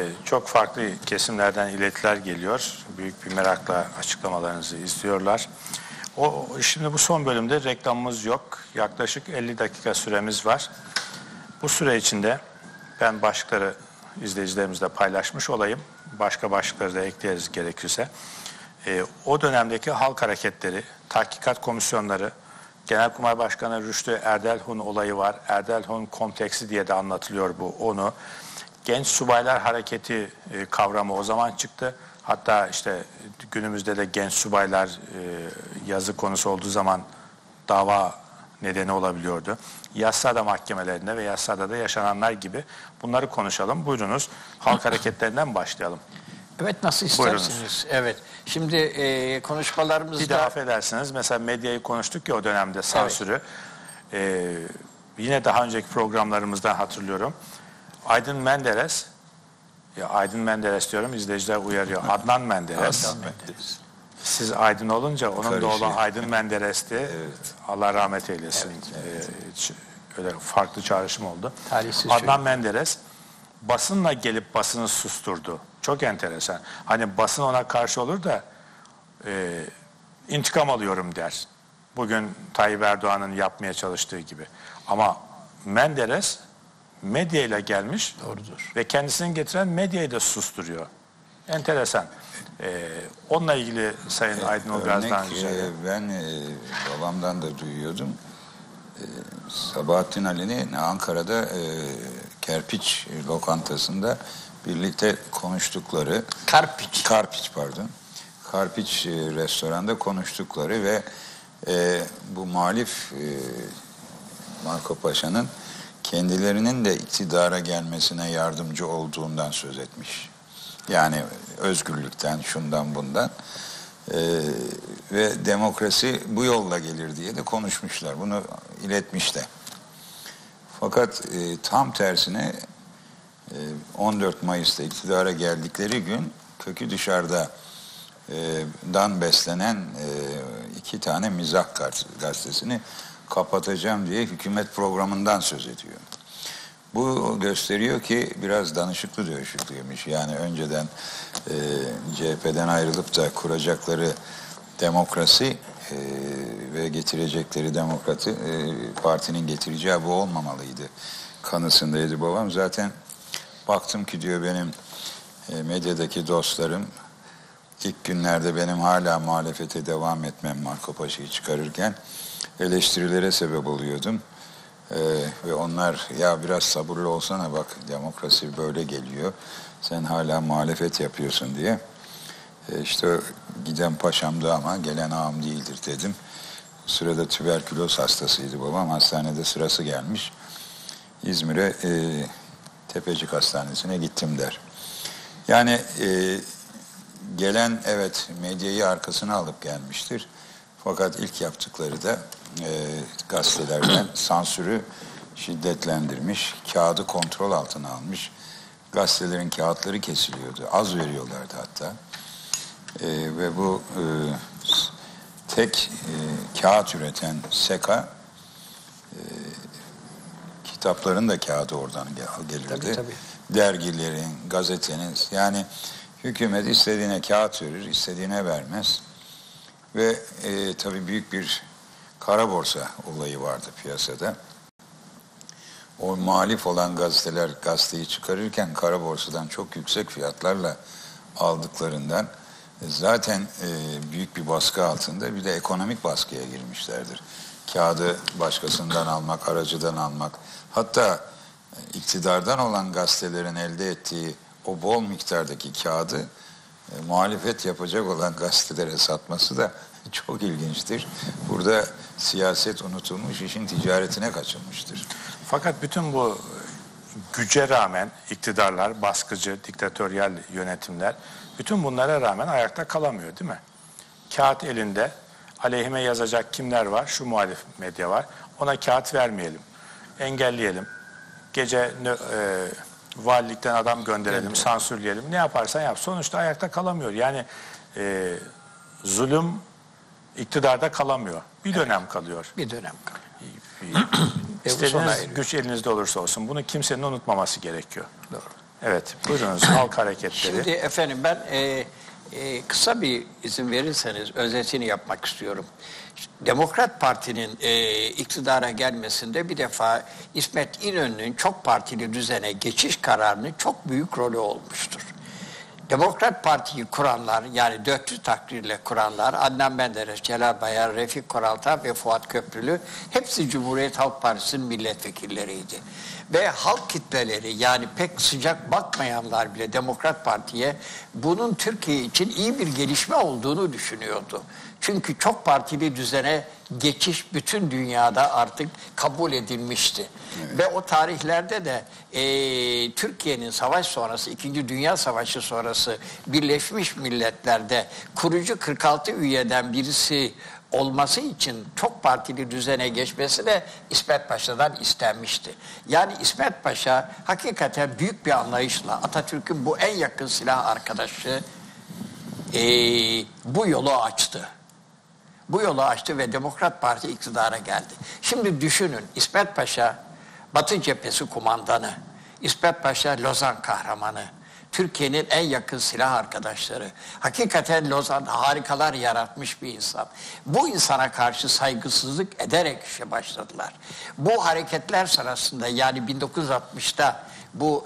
Çok farklı kesimlerden iletiler geliyor. Büyük bir merakla açıklamalarınızı izliyorlar. Şimdi bu son bölümde reklamımız yok. Yaklaşık 50 dakika süremiz var. Bu süre içinde ben başlıkları izleyicilerimizle paylaşmış olayım. Başka başlıkları da ekleriz gerekirse. O dönemdeki halk hareketleri, tahkikat komisyonları, Genelkurmay Başkanı Rüştü Erdelhun olayı var. Erdelhun kompleksi diye de anlatılıyor bu onu. Genç Subaylar Hareketi kavramı o zaman çıktı. Hatta işte günümüzde de genç subaylar yazı konusu olduğu zaman dava nedeni olabiliyordu. Yassıada mahkemelerinde ve Yassıada yaşananlar gibi bunları konuşalım. Buyurunuz. Halk hareketlerinden başlayalım. Evet, nasıl istersiniz? Buyurunuz. Evet. Şimdi konuşmalarımızda... Bir de affedersiniz. Mesela medyayı konuştuk ya o dönemde sansürü. Evet. Yine daha önceki programlarımızdan hatırlıyorum. Aydın Menderes, ya Aydın Menderes diyorum, izleyiciler uyarıyor. Adnan Menderes. Adnan Menderes. Siz Aydın olunca onun da oğlu Aydın Menderes'ti. Evet. Allah rahmet eylesin. Evet. Öyle farklı çağrışım oldu. Talihsiz Adnan Menderes basınla gelip basını susturdu. Çok enteresan. Hani basın ona karşı olur da intikam alıyorum der. Bugün Tayyip Erdoğan'ın yapmaya çalıştığı gibi. Ama Menderes medyayla gelmiş. Doğrudur. Ve kendisini getiren medyayı da susturuyor. Enteresan. Onunla ilgili Sayın Aydınol biraz daha önce. Ben babamdan da duyuyordum. Sabahattin Ali'nin Ankara'da Kerpiç lokantasında birlikte konuştukları, Karpiç pardon. Karpiç restoranda konuştukları ve bu muhalif Marco Paşa'nın kendilerinin de iktidara gelmesine yardımcı olduğundan söz etmiş. Yani özgürlükten, şundan bundan ve demokrasi bu yolla gelir diye de konuşmuşlar. Bunu iletmişler. Fakat tam tersine 14 Mayıs'ta iktidara geldikleri gün kökü dışarıdan beslenen 2 tane mizah gazetesini kapatacağım diye hükümet programından söz ediyor. Bu gösteriyor ki biraz danışıklı dövüşüklüymüş. Yani önceden CHP'den ayrılıp da kuracakları demokrasi ve getirecekleri partinin getireceği bu olmamalıydı kanısındaydı babam. Zaten baktım ki diyor benim medyadaki dostlarım ilk günlerde benim hala muhalefete devam etmem Marco Paşa'yı çıkarırken eleştirilere sebep oluyordum. Ve onlar ya biraz sabırlı olsana bak demokrasi böyle geliyor. Sen hala muhalefet yapıyorsun diye. İşte giden paşamdı ama gelen ağam değildir dedim. O sırada tüberküloz hastasıydı babam. Hastanede sırası gelmiş. İzmir'e Tepecik Hastanesi'ne gittim der. Yani gelen evet medyayı arkasına alıp gelmiştir. Fakat ilk yaptıkları da gazetelerden sansürü şiddetlendirmiş, kağıdı kontrol altına almış, gazetelerin kağıtları kesiliyordu, az veriyorlardı hatta. Ve bu tek kağıt üreten SEKA, kitapların da kağıdı oradan gelirdi. Tabii. Dergilerin, gazetenin, yani hükümet istediğine kağıt verir, istediğine vermez. Ve tabii büyük bir kara borsa olayı vardı piyasada. O muhalif olan gazeteler gazeteyi çıkarırken kara borsadan çok yüksek fiyatlarla aldıklarından zaten büyük bir baskı altında bir de ekonomik baskıya girmişlerdir. Kağıdı başkasından almak, aracıdan almak, hatta iktidardan olan gazetelerin elde ettiği o bol miktardaki kağıdı muhalefet yapacak olan gazetelere satması da çok ilginçtir. Burada siyaset unutulmuş, işin ticaretine kaçılmıştır. Fakat bütün bu güce rağmen iktidarlar, baskıcı, diktatöryal yönetimler, bütün bunlara rağmen ayakta kalamıyor değil mi? Kağıt elinde, aleyhime yazacak kimler var? Şu muhalif medya var. Ona kağıt vermeyelim, engelleyelim. Gece valilikten adam gönderelim, sansürleyelim. Ne yaparsan yap. Sonuçta ayakta kalamıyor. Yani zulüm iktidarda kalamıyor. Bir dönem kalıyor. Bir dönem kalıyor. İstediğiniz güç elinizde olursa olsun. Bunu kimsenin unutmaması gerekiyor. Doğru. Evet, buyurunuz halk hareketleri. Şimdi efendim ben kısa bir izin verirseniz özetini yapmak istiyorum. Demokrat Parti'nin iktidara gelmesinde bir defa İsmet İnönü'nün çok partili düzene geçiş kararının çok büyük rolü olmuştur. Demokrat Parti'yi kuranlar, yani dörtlü takdirle kuranlar, Adnan Menderes, Celal Bayar, Refik Koralta ve Fuat Köprülü hepsi Cumhuriyet Halk Partisi'nin milletvekilleriydi. Ve halk kitleleri, yani pek sıcak bakmayanlar bile Demokrat Parti'ye bunun Türkiye için iyi bir gelişme olduğunu düşünüyordu. Çünkü çok partili düzene geçiş bütün dünyada artık kabul edilmişti. Evet. Ve o tarihlerde de Türkiye'nin savaş sonrası, 2. Dünya Savaşı sonrası Birleşmiş Milletler'de kurucu 46 üyeden birisi olması için çok partili düzene geçmesi de İsmet Paşa'dan istenmişti. Yani İsmet Paşa hakikaten büyük bir anlayışla Atatürk'ün bu en yakın silah arkadaşı bu yolu açtı. Bu yolu açtı ve Demokrat Parti iktidara geldi. Şimdi düşünün, İsmet Paşa Batı Cephesi kumandanı, İsmet Paşa Lozan kahramanı, Türkiye'nin en yakın silah arkadaşları. Hakikaten Lozan harikalar yaratmış bir insan. Bu insana karşı saygısızlık ederek işe başladılar. Bu hareketler sırasında, yani 1960'ta bu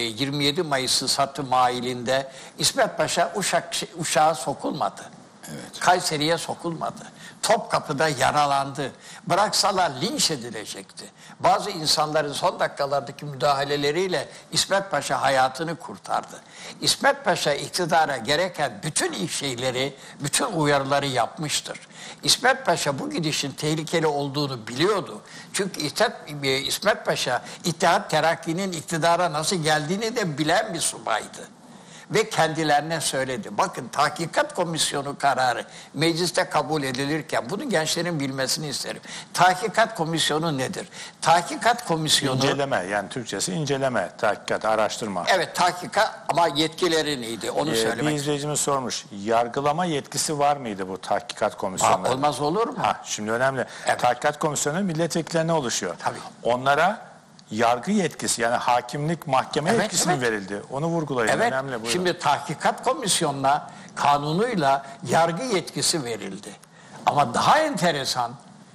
27 Mayıs'ı Satı Mailinde İsmet Paşa Uşak'a sokulmadı. Evet. Kayseri'ye sokulmadı. Topkapı'da yaralandı. Bıraksalar linç edilecekti. Bazı insanların son dakikalardaki müdahaleleriyle İsmet Paşa hayatını kurtardı. İsmet Paşa iktidara gereken bütün şeyleri, bütün uyarıları yapmıştır. İsmet Paşa bu gidişin tehlikeli olduğunu biliyordu. Çünkü İsmet Paşa İttihat Terakki'nin iktidara nasıl geldiğini de bilen bir subaydı. Ve kendilerine söyledi. Bakın, tahkikat komisyonu kararı mecliste kabul edilirken bunu gençlerin bilmesini isterim. Tahkikat komisyonu nedir? Tahkikat komisyonu... İnceleme, yani Türkçesi inceleme, tahkikat, araştırma. Evet, tahkikat, ama yetkileri neydi onu söylemek. Bir izleyicimiz sormuş, yargılama yetkisi var mıydı bu tahkikat komisyonları? Olmaz olur mu? Şimdi önemli. Evet. Tahkikat komisyonu milletvekillerine oluşuyor. Tabii. Onlara yargı yetkisi, yani hakimlik, mahkeme yetkisi mi verildi? Onu vurgulayın. Evet. Önemli. Buyurun. Şimdi tahkikat komisyonuna kanunuyla yargı yetkisi verildi. Ama daha enteresan,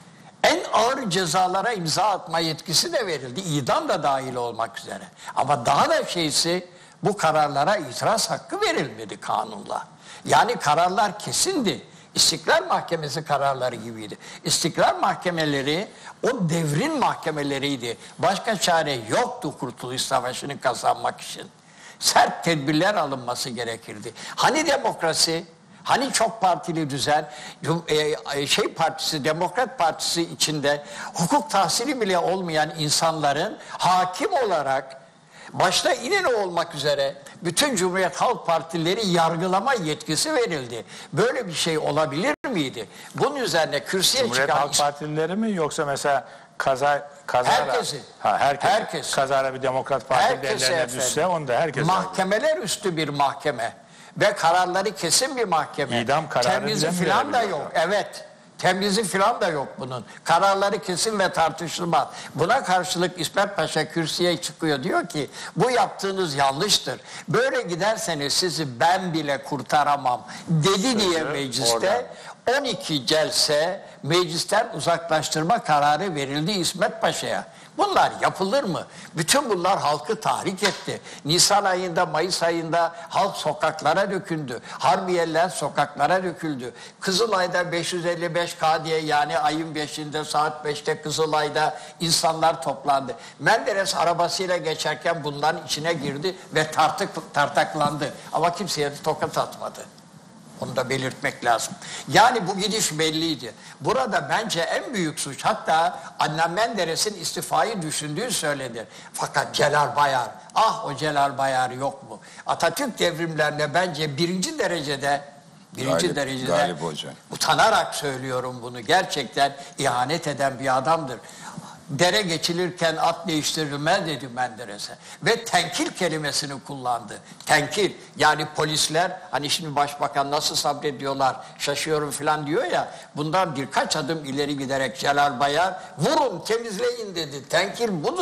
en ağır cezalara imza atma yetkisi de verildi. İdam da dahil olmak üzere. Ama daha da şeysi, bu kararlara itiraz hakkı verilmedi kanunla. Yani kararlar kesindi. İstiklal Mahkemesi kararları gibiydi. İstiklal mahkemeleri o devrin mahkemeleriydi. Başka çare yoktu Kurtuluş Savaşı'nı kazanmak için. Sert tedbirler alınması gerekirdi. Hani demokrasi, hani çok partili düzen, Demokrat Partisi içinde hukuk tahsili bile olmayan insanların hakim olarak, başta İnönü olmak üzere bütün Cumhuriyet Halk Partileri yargılama yetkisi verildi. Böyle bir şey olabilir miydi? Bunun üzerine kürsüye Cumhuriyet çıkan... Halk Partileri mi, yoksa mesela kazara... Herkesi. Herkes. Kazara bir Demokrat Parti ellerine düşse onu da herkes... Mahkemeler üstü bir mahkeme ve kararları kesin bir mahkeme. İdam kararı temyizi falan da yok. Evet. Temyizi falan da yok bunun. Kararları kesin ve tartışılmaz. Buna karşılık İsmet Paşa kürsüye çıkıyor, diyor ki bu yaptığınız yanlıştır. Böyle giderseniz sizi ben bile kurtaramam dedi diye mecliste 12 celse meclisten uzaklaştırma kararı verildi İsmet Paşa'ya. Bunlar yapılır mı? Bütün bunlar halkı tahrik etti. Nisan ayında, Mayıs ayında halk sokaklara döküldü. Harbiyeler sokaklara döküldü. Kızılay'da 555K diye, yani ayın 5'inde saat 5'te Kızılay'da insanlar toplandı. Menderes arabasıyla geçerken bunların içine girdi ve tartaklandı. Ama kimseye de tokat atmadı. Onu da belirtmek lazım. Yani bu gidiş belliydi. Burada bence en büyük suç, hatta Adnan Menderes'in istifayı düşündüğü söylenir. Fakat Celal Bayar, o Celal Bayar yok mu? Atatürk devrimlerine bence birinci derecede Galip Hoca, utanarak söylüyorum bunu, gerçekten ihanet eden bir adamdır. Dere geçilirken at değiştirilmez dedi Menderes'e. Ve tenkil kelimesini kullandı. Tenkil, yani polisler, hani şimdi başbakan nasıl sabrediyorlar, şaşıyorum falan diyor ya, bundan birkaç adım ileri giderek Celal Bayar, vurun temizleyin dedi. Tenkil budur.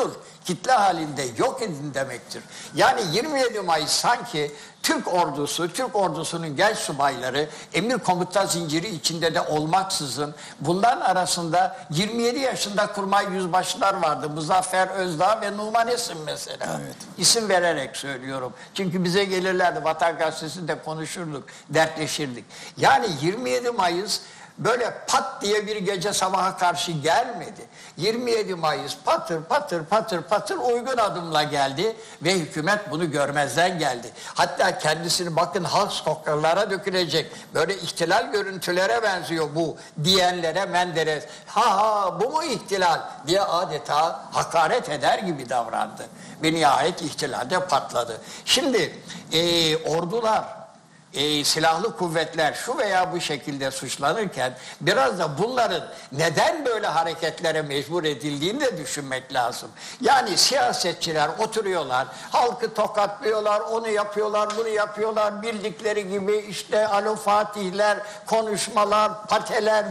kitle halinde yok edin demektir. Yani 27 Mayıs sanki Türk ordusu, Türk ordusunun genç subayları emir komuta zinciri içinde de olmaksızın bunların arasında 27 yaşında kurmay yüzbaşılar vardı. Muzaffer Özdağ ve Numan Esin mesela. Evet. İsim vererek söylüyorum. Çünkü bize gelirlerdi, Vatan Gazetesi'nde konuşurduk, dertleşirdik. Yani 27 Mayıs böyle pat diye bir gece sabaha karşı gelmedi. 27 Mayıs patır patır patır patır uygun adımla geldi ve hükümet bunu görmezden geldi. Hatta kendisini bakın halk sokaklara dökülecek böyle ihtilal görüntülere benziyor bu diyenlere Menderes ha bu mu ihtilal diye adeta hakaret eder gibi davrandı. Ve nihayet ihtilalde patladı. Şimdi ordular silahlı kuvvetler şu veya bu şekilde suçlanırken biraz da bunların neden böyle hareketlere mecbur edildiğini de düşünmek lazım. Yani siyasetçiler oturuyorlar, halkı tokatlıyorlar, onu yapıyorlar, bunu yapıyorlar, bildikleri gibi işte alo fatihler, konuşmalar, pateler,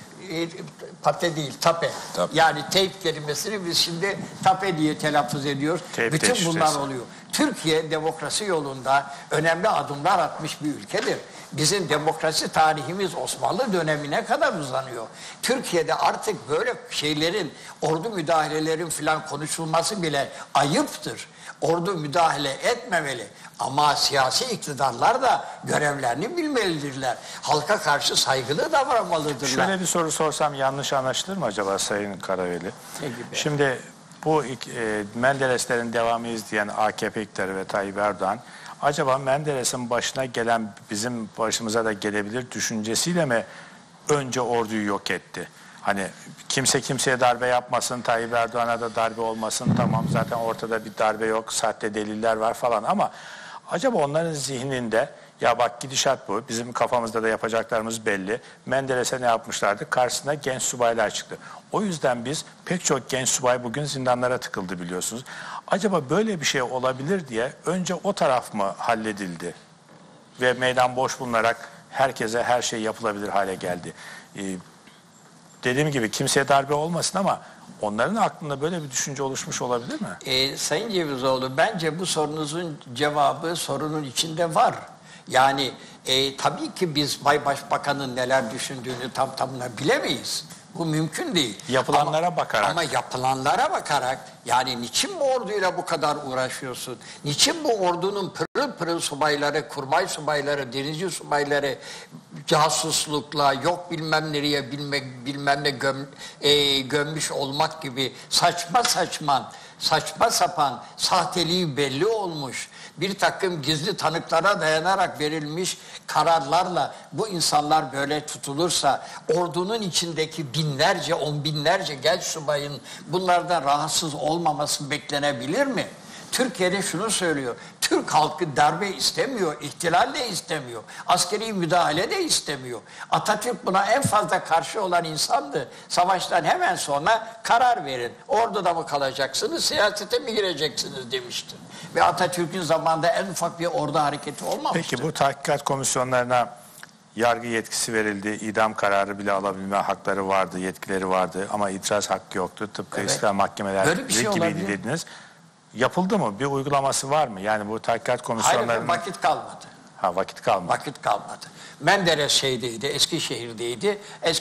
pate değil, tape. Yani teyp kelimesini biz şimdi tape diye telaffuz ediyoruz. Bütün bunlar oluyor. Türkiye demokrasi yolunda önemli adımlar atmış bir ülkedir. Bizim demokrasi tarihimiz Osmanlı dönemine kadar uzanıyor. Türkiye'de artık böyle şeylerin, ordu müdahalelerin filan konuşulması bile ayıptır. Ordu müdahale etmemeli. Ama siyasi iktidarlar da görevlerini bilmelidirler. Halka karşı saygılı davranmalıdırlar. Şöyle bir soru sorsam yanlış anlaşılır mı acaba Sayın Karaveli? Ne gibi? Şimdi bu Mendereslerin devamı izleyen AKP iktidarı ve Tayyip Erdoğan acaba Menderes'in başına gelen bizim başımıza da gelebilir düşüncesiyle mi önce orduyu yok etti? Hani kimse kimseye darbe yapmasın, Tayyip Erdoğan'a da darbe olmasın, tamam zaten ortada bir darbe yok, sahte deliller var falan ama acaba onların zihninde ya bak gidişat bu, bizim kafamızda da yapacaklarımız belli. Menderes'e ne yapmışlardı? Karşısına genç subaylar çıktı. O yüzden biz pek çok genç subay bugün zindanlara tıkıldı biliyorsunuz. Acaba böyle bir şey olabilir diye önce o taraf mı halledildi? Ve meydan boş bulunarak herkese her şey yapılabilir hale geldi. Dediğim gibi kimseye darbe olmasın ama onların aklında böyle bir düşünce oluşmuş olabilir mi? Sayın Cevizoğlu, bence bu sorunuzun cevabı sorunun içinde var. Yani tabii ki biz Başbakan'ın neler düşündüğünü tam tamına bilemeyiz. Bu mümkün değil. Yapılanlara bakarak. Ama yapılanlara bakarak yani niçin bu orduyla bu kadar uğraşıyorsun? Niçin bu ordunun pırıl pırıl subayları, kurmay subayları, denizci subayları casuslukla yok bilmem nereye bilmem ne gömmüş olmak gibi saçma sapan sahteliği belli olmuş bir takım gizli tanıklara dayanarak verilmiş kararlarla bu insanlar böyle tutulursa ordunun içindeki binlerce, on binlerce genç subayın bunlardan rahatsız olmaması beklenebilir mi? Türkiye'de şunu söylüyor. Türk halkı darbe istemiyor, ihtilal de istemiyor, askeri müdahale de istemiyor. Atatürk buna en fazla karşı olan insandı. Savaştan hemen sonra karar verin. Orduda mı kalacaksınız, siyasete mi gireceksiniz demişti. Ve Atatürk'ün zamanında en ufak bir ordu hareketi olmamıştı. Peki bu tahkikat komisyonlarına yargı yetkisi verildi, idam kararı bile alabilme hakları vardı, yetkileri vardı ama itiraz hakkı yoktu. Tıpkı İslam mahkemeler gibiydi dediniz. Yapıldı mı? Bir uygulaması var mı? Yani bu tahkikat komisyonlarının... Hayır, vakit kalmadı. Ha, vakit kalmadı. Vakit kalmadı. Menderes şeydeydi, Eskişehir'deydi.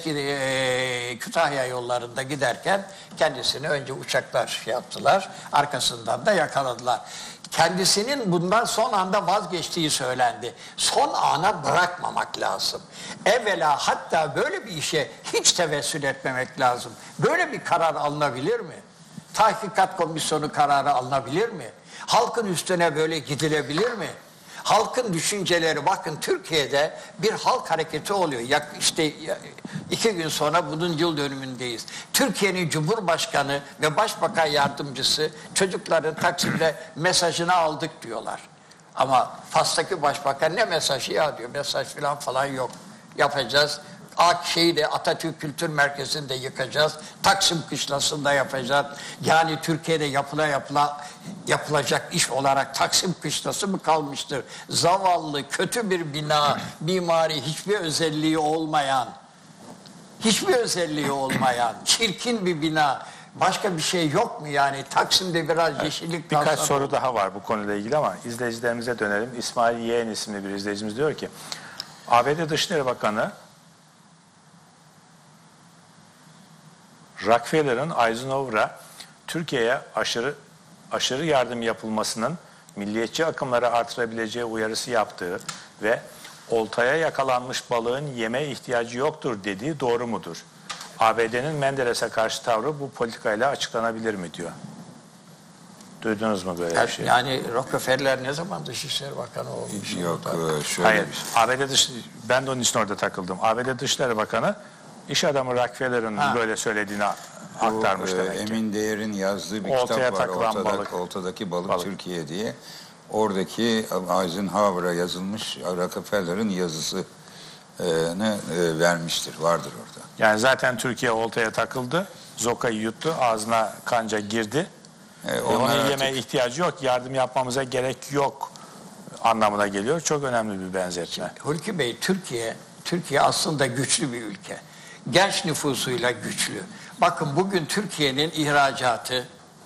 Kütahya yollarında giderken kendisini önce uçaklar yaptılar. Arkasından da yakaladılar. Kendisinin bundan son anda vazgeçtiği söylendi. Son ana bırakmamak lazım. Evvela hatta böyle bir işe hiç tevessül etmemek lazım. Böyle bir karar alınabilir mi? Tahkikat komisyonu kararı alınabilir mi? Halkın üstüne böyle gidilebilir mi? Halkın düşünceleri, bakın Türkiye'de bir halk hareketi oluyor. İşte 2 gün sonra bunun yıl dönümündeyiz. Türkiye'nin Cumhurbaşkanı ve Başbakan Yardımcısı çocukların Taksim'de mesajını aldık diyorlar. Ama Fas'taki Başbakan ne mesajı ya diyor. Mesaj falan yok. Yapacağız. Atatürk Kültür Merkezi'nde yıkacağız. Taksim Kışlası'nda yapacağız. Yani Türkiye'de yapılacak iş olarak Taksim Kışlası mı kalmıştır? Zavallı, kötü bir bina, mimari, hiçbir özelliği olmayan, çirkin bir bina. Başka bir şey yok mu yani? Taksim'de biraz yeşillik Birkaç kalsa soru daha var bu konuyla ilgili ama izleyicilerimize dönelim. İsmail Yeğen isimli bir izleyicimiz diyor ki ABD Dışişleri Bakanı Rockefeller'ın Eisenhower'a Türkiye'ye aşırı yardım yapılmasının milliyetçi akımları artırabileceği uyarısı yaptığı ve oltaya yakalanmış balığın yeme ihtiyacı yoktur dediği doğru mudur? ABD'nin Menderes'e karşı tavrı bu politikayla açıklanabilir mi diyor. Duydunuz mu böyle bir şey? Yani Rockefeller ne zaman Dışişleri Bakanı olmuş? Yok şöyle Hayır. bir şey. Ben de onun için orada takıldım. ABD Dışişleri Bakanı iş adamı Rockefeller'ın böyle söylediğini aktarmış demek ki. Emin Değer'in yazdığı bir Oltaya kitap var. takılan balık. Ortadaki balık Türkiye diye. Oradaki Eisenhower'a yazılmış Rockefeller'ın yazısını vermiştir. Vardır orada. Yani zaten Türkiye oltaya takıldı. Zoka'yı yuttu. Ağzına kanca girdi. Onun Onlar yemeğe ihtiyacı yok. Yardım yapmamıza gerek yok anlamına geliyor. Çok önemli bir benzetme. Hulki Bey, Türkiye aslında güçlü bir ülke. Genç nüfusuyla güçlü. Bakın bugün Türkiye'nin ihracatı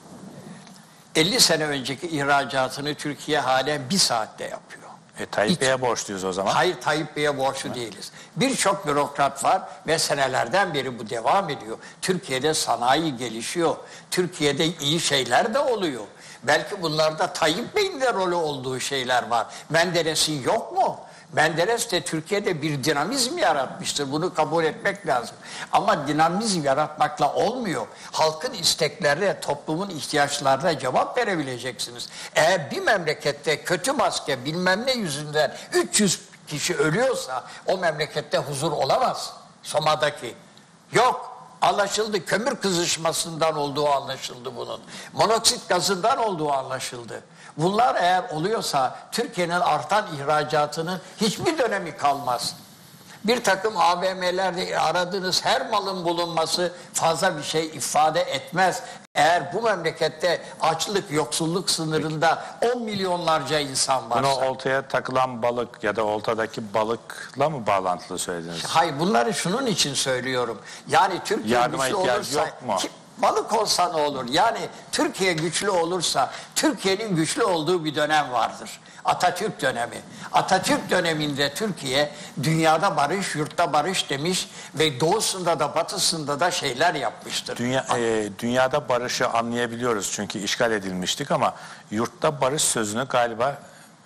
50 sene önceki ihracatını Türkiye halen bir saatte yapıyor. Tayyip Bey'e borçluyuz o zaman. Hayır, Tayyip Bey'e borçlu değiliz. Birçok bürokrat var ve senelerden beri bu devam ediyor. Türkiye'de sanayi gelişiyor. Türkiye'de iyi şeyler de oluyor. Belki bunlarda Tayyip Bey'in de rolü olduğu şeyler var. Menderes'in yok mu? Menderes de Türkiye'de bir dinamizm yaratmıştır. Bunu kabul etmek lazım. Ama dinamizm yaratmakla olmuyor. Halkın isteklerine, toplumun ihtiyaçlarına cevap verebileceksiniz. Eğer bir memlekette kötü maske bilmem ne yüzünden 300 kişi ölüyorsa o memlekette huzur olamaz. Soma'daki. Yok. Anlaşıldı. Kömür kızışmasından olduğu anlaşıldı bunun. Monoksit gazından olduğu anlaşıldı. Bunlar eğer oluyorsa Türkiye'nin artan ihracatının hiçbir dönemi kalmaz. Bir takım AVM'lerde aradığınız her malın bulunması fazla bir şey ifade etmez. Eğer bu memlekette açlık, yoksulluk sınırında 10 milyonlarca insan varsa. Bunu oltaya takılan balık ya da oltadaki balıkla mı bağlantılı söylediniz? Hayır, bunları şunun için söylüyorum. Yani Türkiye Yardıma güçlü ihtiyacı olursa, yok mu? balık olsa ne olur? Yani Türkiye güçlü olursa, Türkiye'nin güçlü olduğu bir dönem vardır. Atatürk dönemi. Atatürk döneminde Türkiye dünyada barış, yurtta barış demiş ve doğusunda da batısında da şeyler yapmıştır. Dünyada barışı anlayabiliyoruz çünkü işgal edilmiştik ama yurtta barış sözünü galiba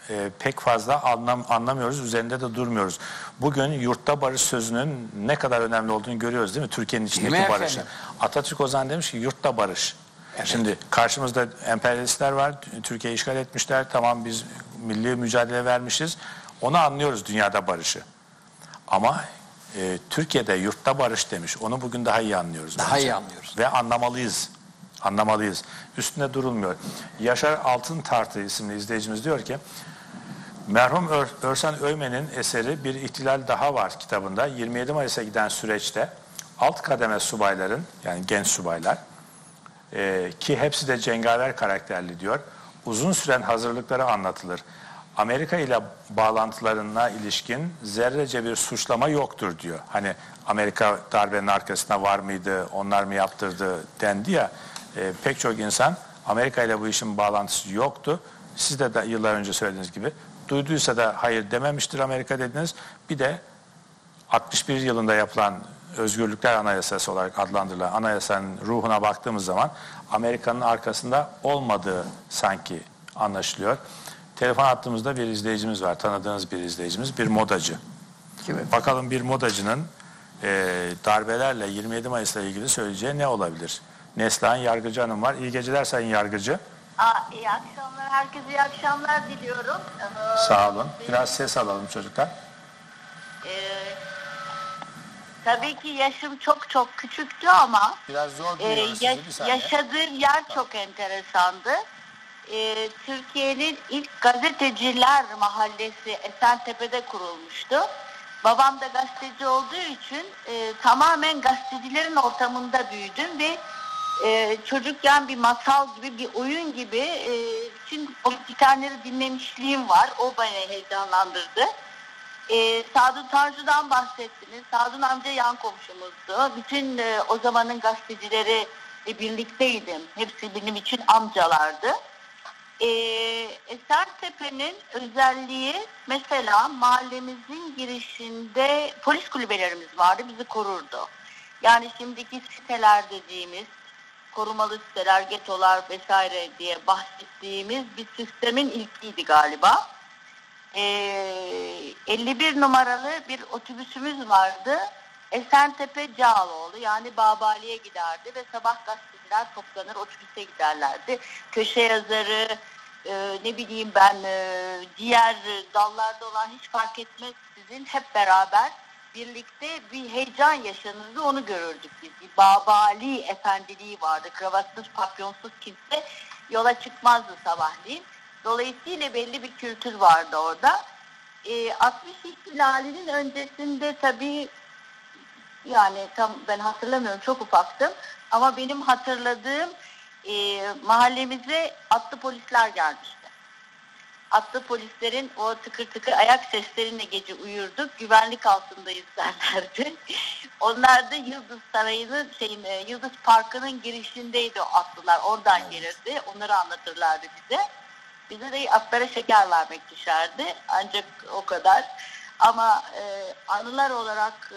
pek fazla anlamıyoruz, üzerinde de durmuyoruz. Bugün yurtta barış sözünün ne kadar önemli olduğunu görüyoruz değil mi? Türkiye'nin içindeki barışı. Atatürk o zaman demiş ki yurtta barış. Evet. Şimdi karşımızda emperyalistler var, Türkiye'yi işgal etmişler, tamam biz milli mücadele vermişiz, onu anlıyoruz dünyada barışı. Ama Türkiye'de yurtta barış demiş, onu bugün daha iyi anlıyoruz. Daha iyi anlıyoruz. Ve anlamalıyız. Üstünde durulmuyor. Yaşar Altıntartı isimli izleyicimiz diyor ki, merhum Örsen Öymen'in eseri Bir İhtilal Daha Var kitabında 27 Mayıs'a giden süreçte alt kademe subayların, yani genç subaylar, ki hepsi de cengaver karakterli diyor, uzun süren hazırlıkları anlatılır. Amerika ile bağlantılarına ilişkin zerrece bir suçlama yoktur diyor. Hani Amerika darbenin arkasında var mıydı, onlar mı yaptırdı dendi ya, pek çok insan Amerika ile bu işin bağlantısı yoktu. Siz de yıllar önce söylediğiniz gibi duyduysa da hayır dememiştir Amerika dediniz. Bir de 61 yılında yapılan Özgürlükler Anayasası olarak adlandırılan anayasanın ruhuna baktığımız zaman Amerika'nın arkasında olmadığı sanki anlaşılıyor. Telefon attığımızda bir izleyicimiz var. Tanıdığınız bir izleyicimiz. Bir modacı. Kim? Bakalım bir modacının darbelerle 27 Mayıs'la ilgili söyleyeceği ne olabilir? Neslihan Yargıcı Hanım var. İyi geceler Sayın Yargıcı. İyi akşamlar. Herkese iyi akşamlar diliyorum. Sağ olun. Biraz ses alalım çocuklar. Tabii ki yaşım çok küçüktü ama biraz zor duyuyoruz sizi, bir saniye. yaşadığım yer çok enteresandı. Türkiye'nin ilk gazeteciler mahallesi Esentepe'de kurulmuştu. Babam da gazeteci olduğu için tamamen gazetecilerin ortamında büyüdüm ve çocukken bir masal gibi, bir oyun gibi bütün o bitenleri dinlemişliğim var. O beni heyecanlandırdı. Sadun Tanrı'dan bahsettiniz. Sadun amca yan komşumuzdu. Bütün o zamanın gazetecileri birlikteydim. Hepsi benim için amcalardı. Esentepe'nin özelliği mesela mahallemizin girişinde polis kulübelerimiz vardı, bizi korurdu. Yani şimdiki siteler dediğimiz korumalı siteler, getolar vesaire diye bahsettiğimiz bir sistemin ilkiydi galiba. 51 numaralı bir otobüsümüz vardı. Esentepe Cağaloğlu yani Babali'ye giderdi ve sabah gazeteciler toplanır otobüse giderlerdi. Köşe yazarı, ne bileyim ben diğer dallarda olan hiç fark etmez sizin hep beraber birlikte bir heyecan yaşanırdı, onu görürdük biz. Bir Babali efendiliği vardı. Kravatsız, papyonsuz kimse yola çıkmazdı sabahleyin. Dolayısıyla belli bir kültür vardı orada. 60 ihtilalinin öncesinde tabii yani tam ben hatırlamıyorum, çok ufaktım. Ama benim hatırladığım mahallemize atlı polisler gelmişti. Atlı polislerin o tıkır tıkır ayak seslerine gece uyurduk. Güvenlik altındayız derlerdi. Onlar da Yıldız Sarayı'nın Yıldız Parkı'nın girişindeydi o atlılar. Oradan gelirdi. Onları anlatırlardı bize. Bize de atlara şeker vermek düşerdi. Ancak o kadar. Ama anılar olarak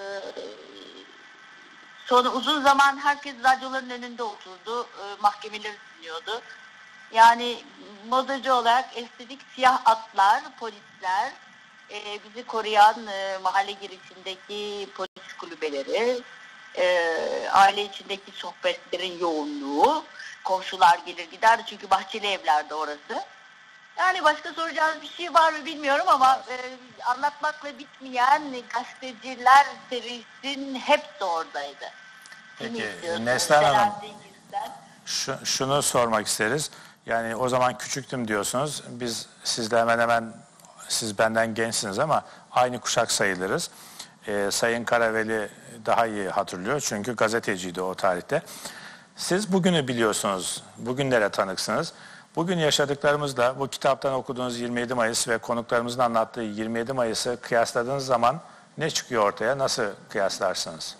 sonra uzun zaman herkes radyoların önünde oturdu. Mahkemeleri dinliyordu. Yani modacı olarak estetik siyah atlar, polisler, bizi koruyan mahalle girişindeki polis kulübeleri, aile içindeki sohbetlerin yoğunluğu, komşular gelir giderdi çünkü bahçeli evlerdi orası. Yani başka soracağınız bir şey var mı bilmiyorum ama anlatmakla bitmeyen gazeteciler serisinin hepsi oradaydı. Peki Neslihan Hanım, Cengiz'den. şunu sormak isteriz. Yani o zaman küçüktüm diyorsunuz. Sizle hemen hemen, siz benden gençsiniz ama aynı kuşak sayılırız. Sayın Karaveli daha iyi hatırlıyor çünkü gazeteciydi o tarihte. Siz bugünü biliyorsunuz, bugünlere tanıksınız. Bugün yaşadıklarımızla bu kitaptan okuduğunuz 27 Mayıs ve konuklarımızın anlattığı 27 Mayıs'ı kıyasladığınız zaman ne çıkıyor ortaya? Nasıl kıyaslarsınız?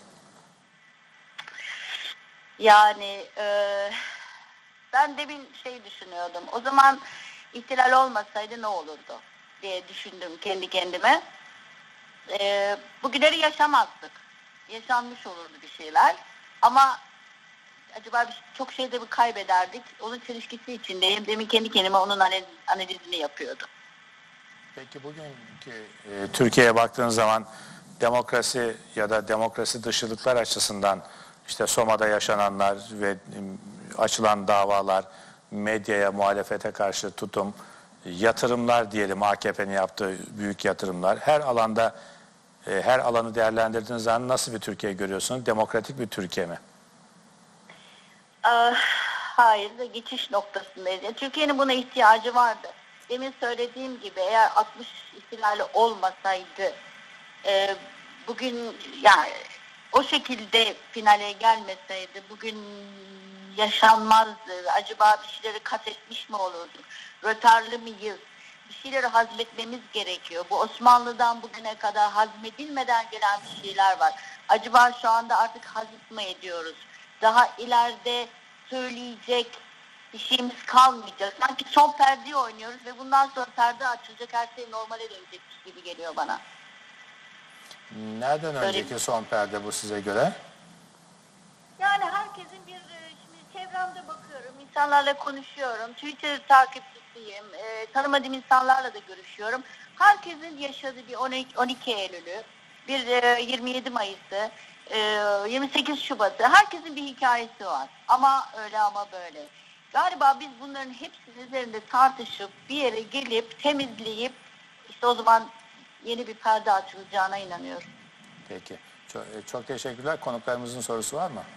Yani ben demin düşünüyordum. O zaman ihtilal olmasaydı ne olurdu diye düşündüm kendi kendime. Bugünleri yaşamazdık. Yaşanmış olurdu bir şeyler. Ama acaba çok şeyde mi kaybederdik? Onun çelişkisi içindeyim. Demin kendi kendime onun analizini yapıyordum. Peki bugünkü Türkiye'ye baktığınız zaman demokrasi ya da demokrasi dışılıklar açısından işte Soma'da yaşananlar ve açılan davalar, medyaya, muhalefete karşı tutum, yatırımlar diyelim, AKP'nin yaptığı büyük yatırımlar, her alanda her alanı değerlendirdiğiniz zaman nasıl bir Türkiye görüyorsunuz? Demokratik bir Türkiye mi? Hayır, geçiş noktasındayız. Türkiye'nin buna ihtiyacı vardı. Demin söylediğim gibi eğer 60 ihtilali olmasaydı bugün yani o şekilde finale gelmeseydi bugün yaşanmazdı. Acaba bir şeyleri kat etmiş mi olurduk? Rötarlı mıyız? Bir şeyleri hazmetmemiz gerekiyor. Bu Osmanlı'dan bugüne kadar hazmedilmeden gelen bir şeyler var. Acaba şu anda artık hazmetme ediyoruz. Daha ileride söyleyecek bir şeyimiz kalmayacak. Sanki son perdeyi oynuyoruz ve bundan sonra perde açılacak, her şey normale dönecekmiş gibi geliyor bana. Nereden önceki son perde bu size göre? Yani herkesin şimdi çevremde bakıyorum, insanlarla konuşuyorum, Twitter takipçisiyim, tanımadığım insanlarla da görüşüyorum. Herkesin yaşadığı bir 12 Eylül'ü, bir 27 Mayıs'ı, 28 Şubat'ı, herkesin bir hikayesi var. Ama öyle ama böyle. Galiba biz bunların hepsinin üzerinde tartışıp bir yere gelip temizleyip işte o zaman yeni bir perde açılacağına inanıyorum. Peki. Çok teşekkürler. Konuklarımızın sorusu var mı?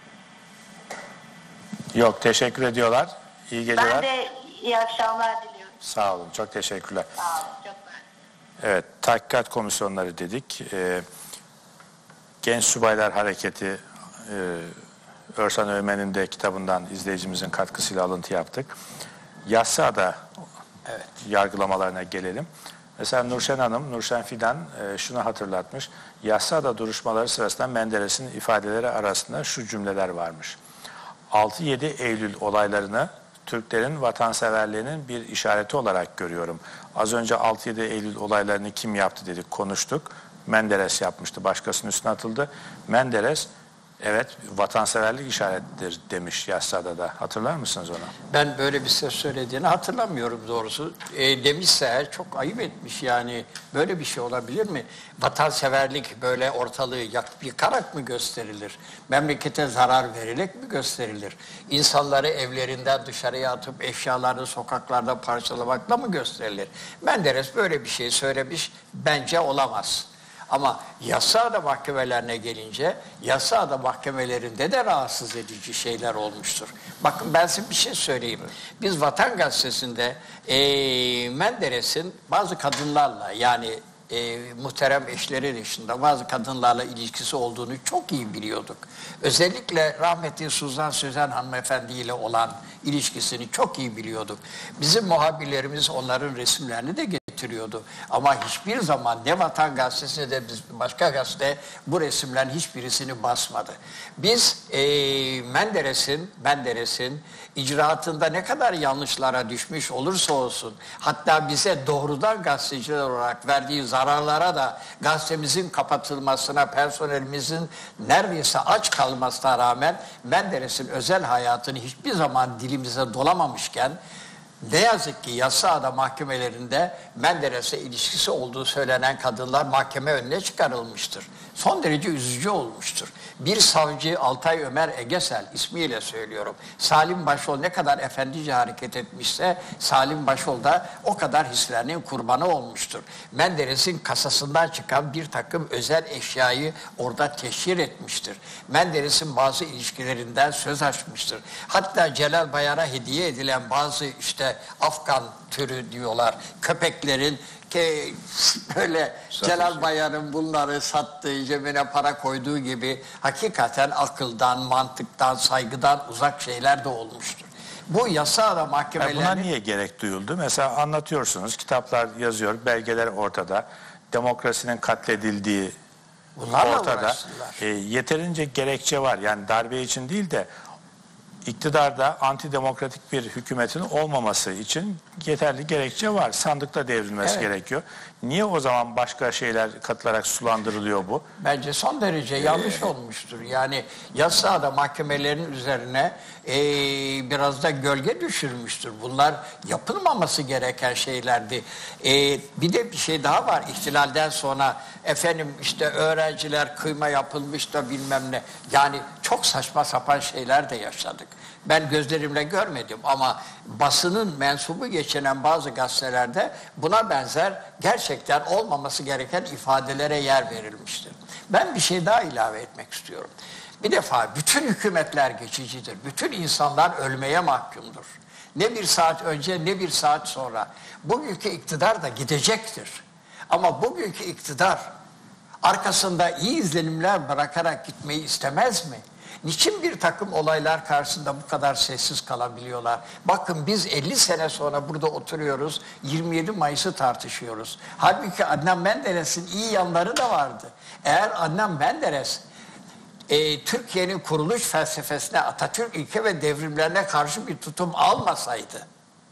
Yok. Teşekkür ediyorlar. İyi geceler. Ben de iyi akşamlar diliyorum. Sağ olun. Çok teşekkürler. Sağ olun. Çok mersi. Evet. Tahkikat komisyonları dedik. Genç Subaylar Hareketi Örsan Öğmen'in de kitabından izleyicimizin katkısıyla alıntı yaptık. Yassıada yargılamalarına gelelim. Mesela Nurşen Hanım, Nurşen Fidan şunu hatırlatmış. Yassıada duruşmaları sırasında Menderes'in ifadeleri arasında şu cümleler varmış. 6-7 Eylül olaylarını Türklerin vatanseverliğinin bir işareti olarak görüyorum. Az önce 6-7 Eylül olaylarını kim yaptı dedik, konuştuk. Menderes yapmıştı, başkasının üstüne atıldı. Menderes, evet, vatanseverlik işaretidir demiş Yassıada da. Hatırlar mısınız onu? Ben böyle bir söz söylediğini hatırlamıyorum doğrusu. Demişse eğer çok ayıp etmiş yani. Böyle bir şey olabilir mi? Vatanseverlik böyle ortalığı yıkarak mı gösterilir? Memlekete zarar vererek mi gösterilir? İnsanları evlerinden dışarıya atıp eşyalarını sokaklarda parçalamakla mı gösterilir? Menderes böyle bir şey söylemiş, bence olamaz. Ama Yassıada mahkemelerine gelince Yassıada mahkemelerinde de rahatsız edici şeyler olmuştur. Bakın ben size bir şey söyleyeyim. Biz Vatan Gazetesi'nde Menderes'in bazı kadınlarla yani muhterem eşleri dışında bazı kadınlarla ilişkisi olduğunu çok iyi biliyorduk. Özellikle rahmetli Suzan Sözen hanımefendi ile olan ilişkisini çok iyi biliyorduk. Bizim muhabirlerimiz onların resimlerini de getiriyordu. Ama hiçbir zaman ne Vatan Gazetesi'ne de başka gazete bu resimlerin hiçbirisini basmadı. Biz Menderes'in icraatında ne kadar yanlışlara düşmüş olursa olsun, hatta bize doğrudan gazeteciler olarak verdiği zararlara da gazetemizin kapatılmasına, personelimizin neredeyse aç kalmasına rağmen Menderes'in özel hayatını hiçbir zaman dilimize dolamamışken, ne yazık ki Yassıada mahkemelerinde Menderes'e ilişkisi olduğu söylenen kadınlar mahkeme önüne çıkarılmıştır. Son derece üzücü olmuştur. Bir savcı Altay Ömer Egesel ismiyle söylüyorum. Salim Başol ne kadar efendice hareket etmişse Salim Başol da o kadar hislerinin kurbanı olmuştur. Menderes'in kasasından çıkan bir takım özel eşyayı orada teşhir etmiştir. Menderes'in bazı ilişkilerinden söz açmıştır. Hatta Celal Bayar'a hediye edilen bazı işte Afgan türü diyorlar köpeklerin ki böyle Celal Bayar'ın bunları sattığı, cebine para koyduğu gibi hakikaten akıldan, mantıktan, saygıdan uzak şeyler de olmuştur. Bu Yassıada mahkemelerinin... Buna niye gerek duyuldu? Mesela anlatıyorsunuz, kitaplar yazıyor, belgeler ortada, demokrasinin katledildiği Bunlarla ortada. Yeterince gerekçe var. Yani darbe için değil de iktidarda antidemokratik bir hükümetin olmaması için yeterli gerekçe var. Sandıkta devrilmesi gerekiyor. Niye o zaman başka şeyler katılarak sulandırılıyor bu? Bence son derece yanlış olmuştur. Yani Yassıada mahkemelerinin üzerine biraz da gölge düşürmüştür. Bunlar yapılmaması gereken şeylerdi. Bir de bir şey daha var. İhtilalden sonra efendim işte öğrenciler kıyma yapılmış da bilmem ne. Yani çok saçma sapan şeyler de yaşadık. Ben gözlerimle görmedim ama basının mensubu geçinen bazı gazetelerde buna benzer gerçekten olmaması gereken ifadelere yer verilmiştir. Ben bir şey daha ilave etmek istiyorum. Bir defa bütün hükümetler geçicidir. Bütün insanlar ölmeye mahkumdur. Ne bir saat önce ne bir saat sonra. Bugünkü iktidar da gidecektir. Ama bugünkü iktidar arkasında iyi izlenimler bırakarak gitmeyi istemez mi? Niçin bir takım olaylar karşısında bu kadar sessiz kalabiliyorlar? Bakın biz 50 sene sonra burada oturuyoruz, 27 Mayıs'ı tartışıyoruz. Halbuki Adnan Menderes'in iyi yanları da vardı. Eğer Adnan Menderes Türkiye'nin kuruluş felsefesine, Atatürk ilke ve devrimlerine karşı bir tutum almasaydı,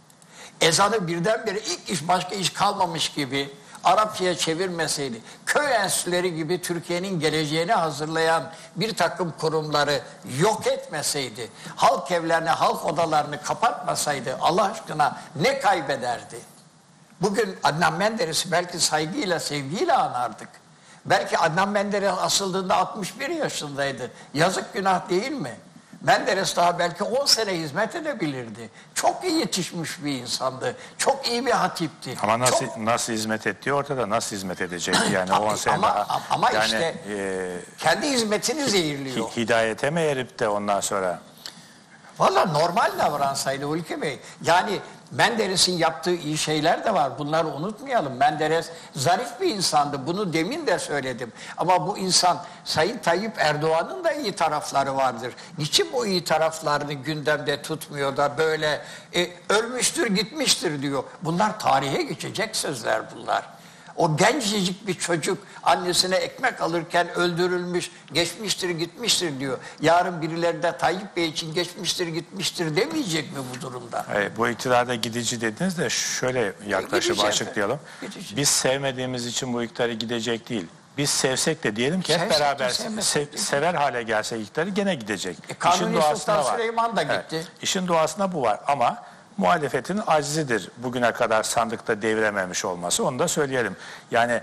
ezanı birdenbire ilk iş başka iş kalmamış gibi Arapçaya çevirmeseydi, köy enstitüleri gibi Türkiye'nin geleceğini hazırlayan bir takım kurumları yok etmeseydi, halk evlerini, halk odalarını kapatmasaydı Allah aşkına ne kaybederdi? Bugün Adnan Menderes'i belki saygıyla, sevgiyle anardık. Belki Adnan Menderes asıldığında 61 yaşındaydı. Yazık günah değil mi? Menderes daha belki 10 sene hizmet edebilirdi. Çok iyi yetişmiş bir insandı. Çok iyi bir hatipti. Ama nasıl hizmet ettiği ortada, nasıl hizmet edecekti yani 10 sene daha. Ama yani, işte kendi hizmetini zehirliyor. Hidayete mi erip de ondan sonra? Valla normal davransaydı Hulki Bey. Yani Menderes'in yaptığı iyi şeyler de var. Bunları unutmayalım. Menderes zarif bir insandı. Bunu demin de söyledim. Ama bu insan Sayın Tayyip Erdoğan'ın da iyi tarafları vardır. Niçin bu iyi taraflarını gündemde tutmuyor da böyle ölmüştür gitmiştir diyor. Bunlar tarihe geçecek sözler bunlar. O gencecik bir çocuk annesine ekmek alırken öldürülmüş, geçmiştir gitmiştir diyor. Yarın birileri de Tayyip Bey için geçmiştir gitmiştir demeyecek mi bu durumda? Hayır, bu iktidarda gidici dediniz de şöyle yaklaşıp Gidici açıklayalım. Gidici. Biz sevmediğimiz için bu iktidarı gidecek değil. Biz sevsek de diyelim ki hep Sevsek de beraber sevmesek de. sever hale gelse iktidarı gene gidecek. Kanuni Sultan Süleyman da gitti. İşin doğasında bu var ama muhalefetin acizidir bugüne kadar sandıkta devirememiş olması, onu da söyleyelim. Yani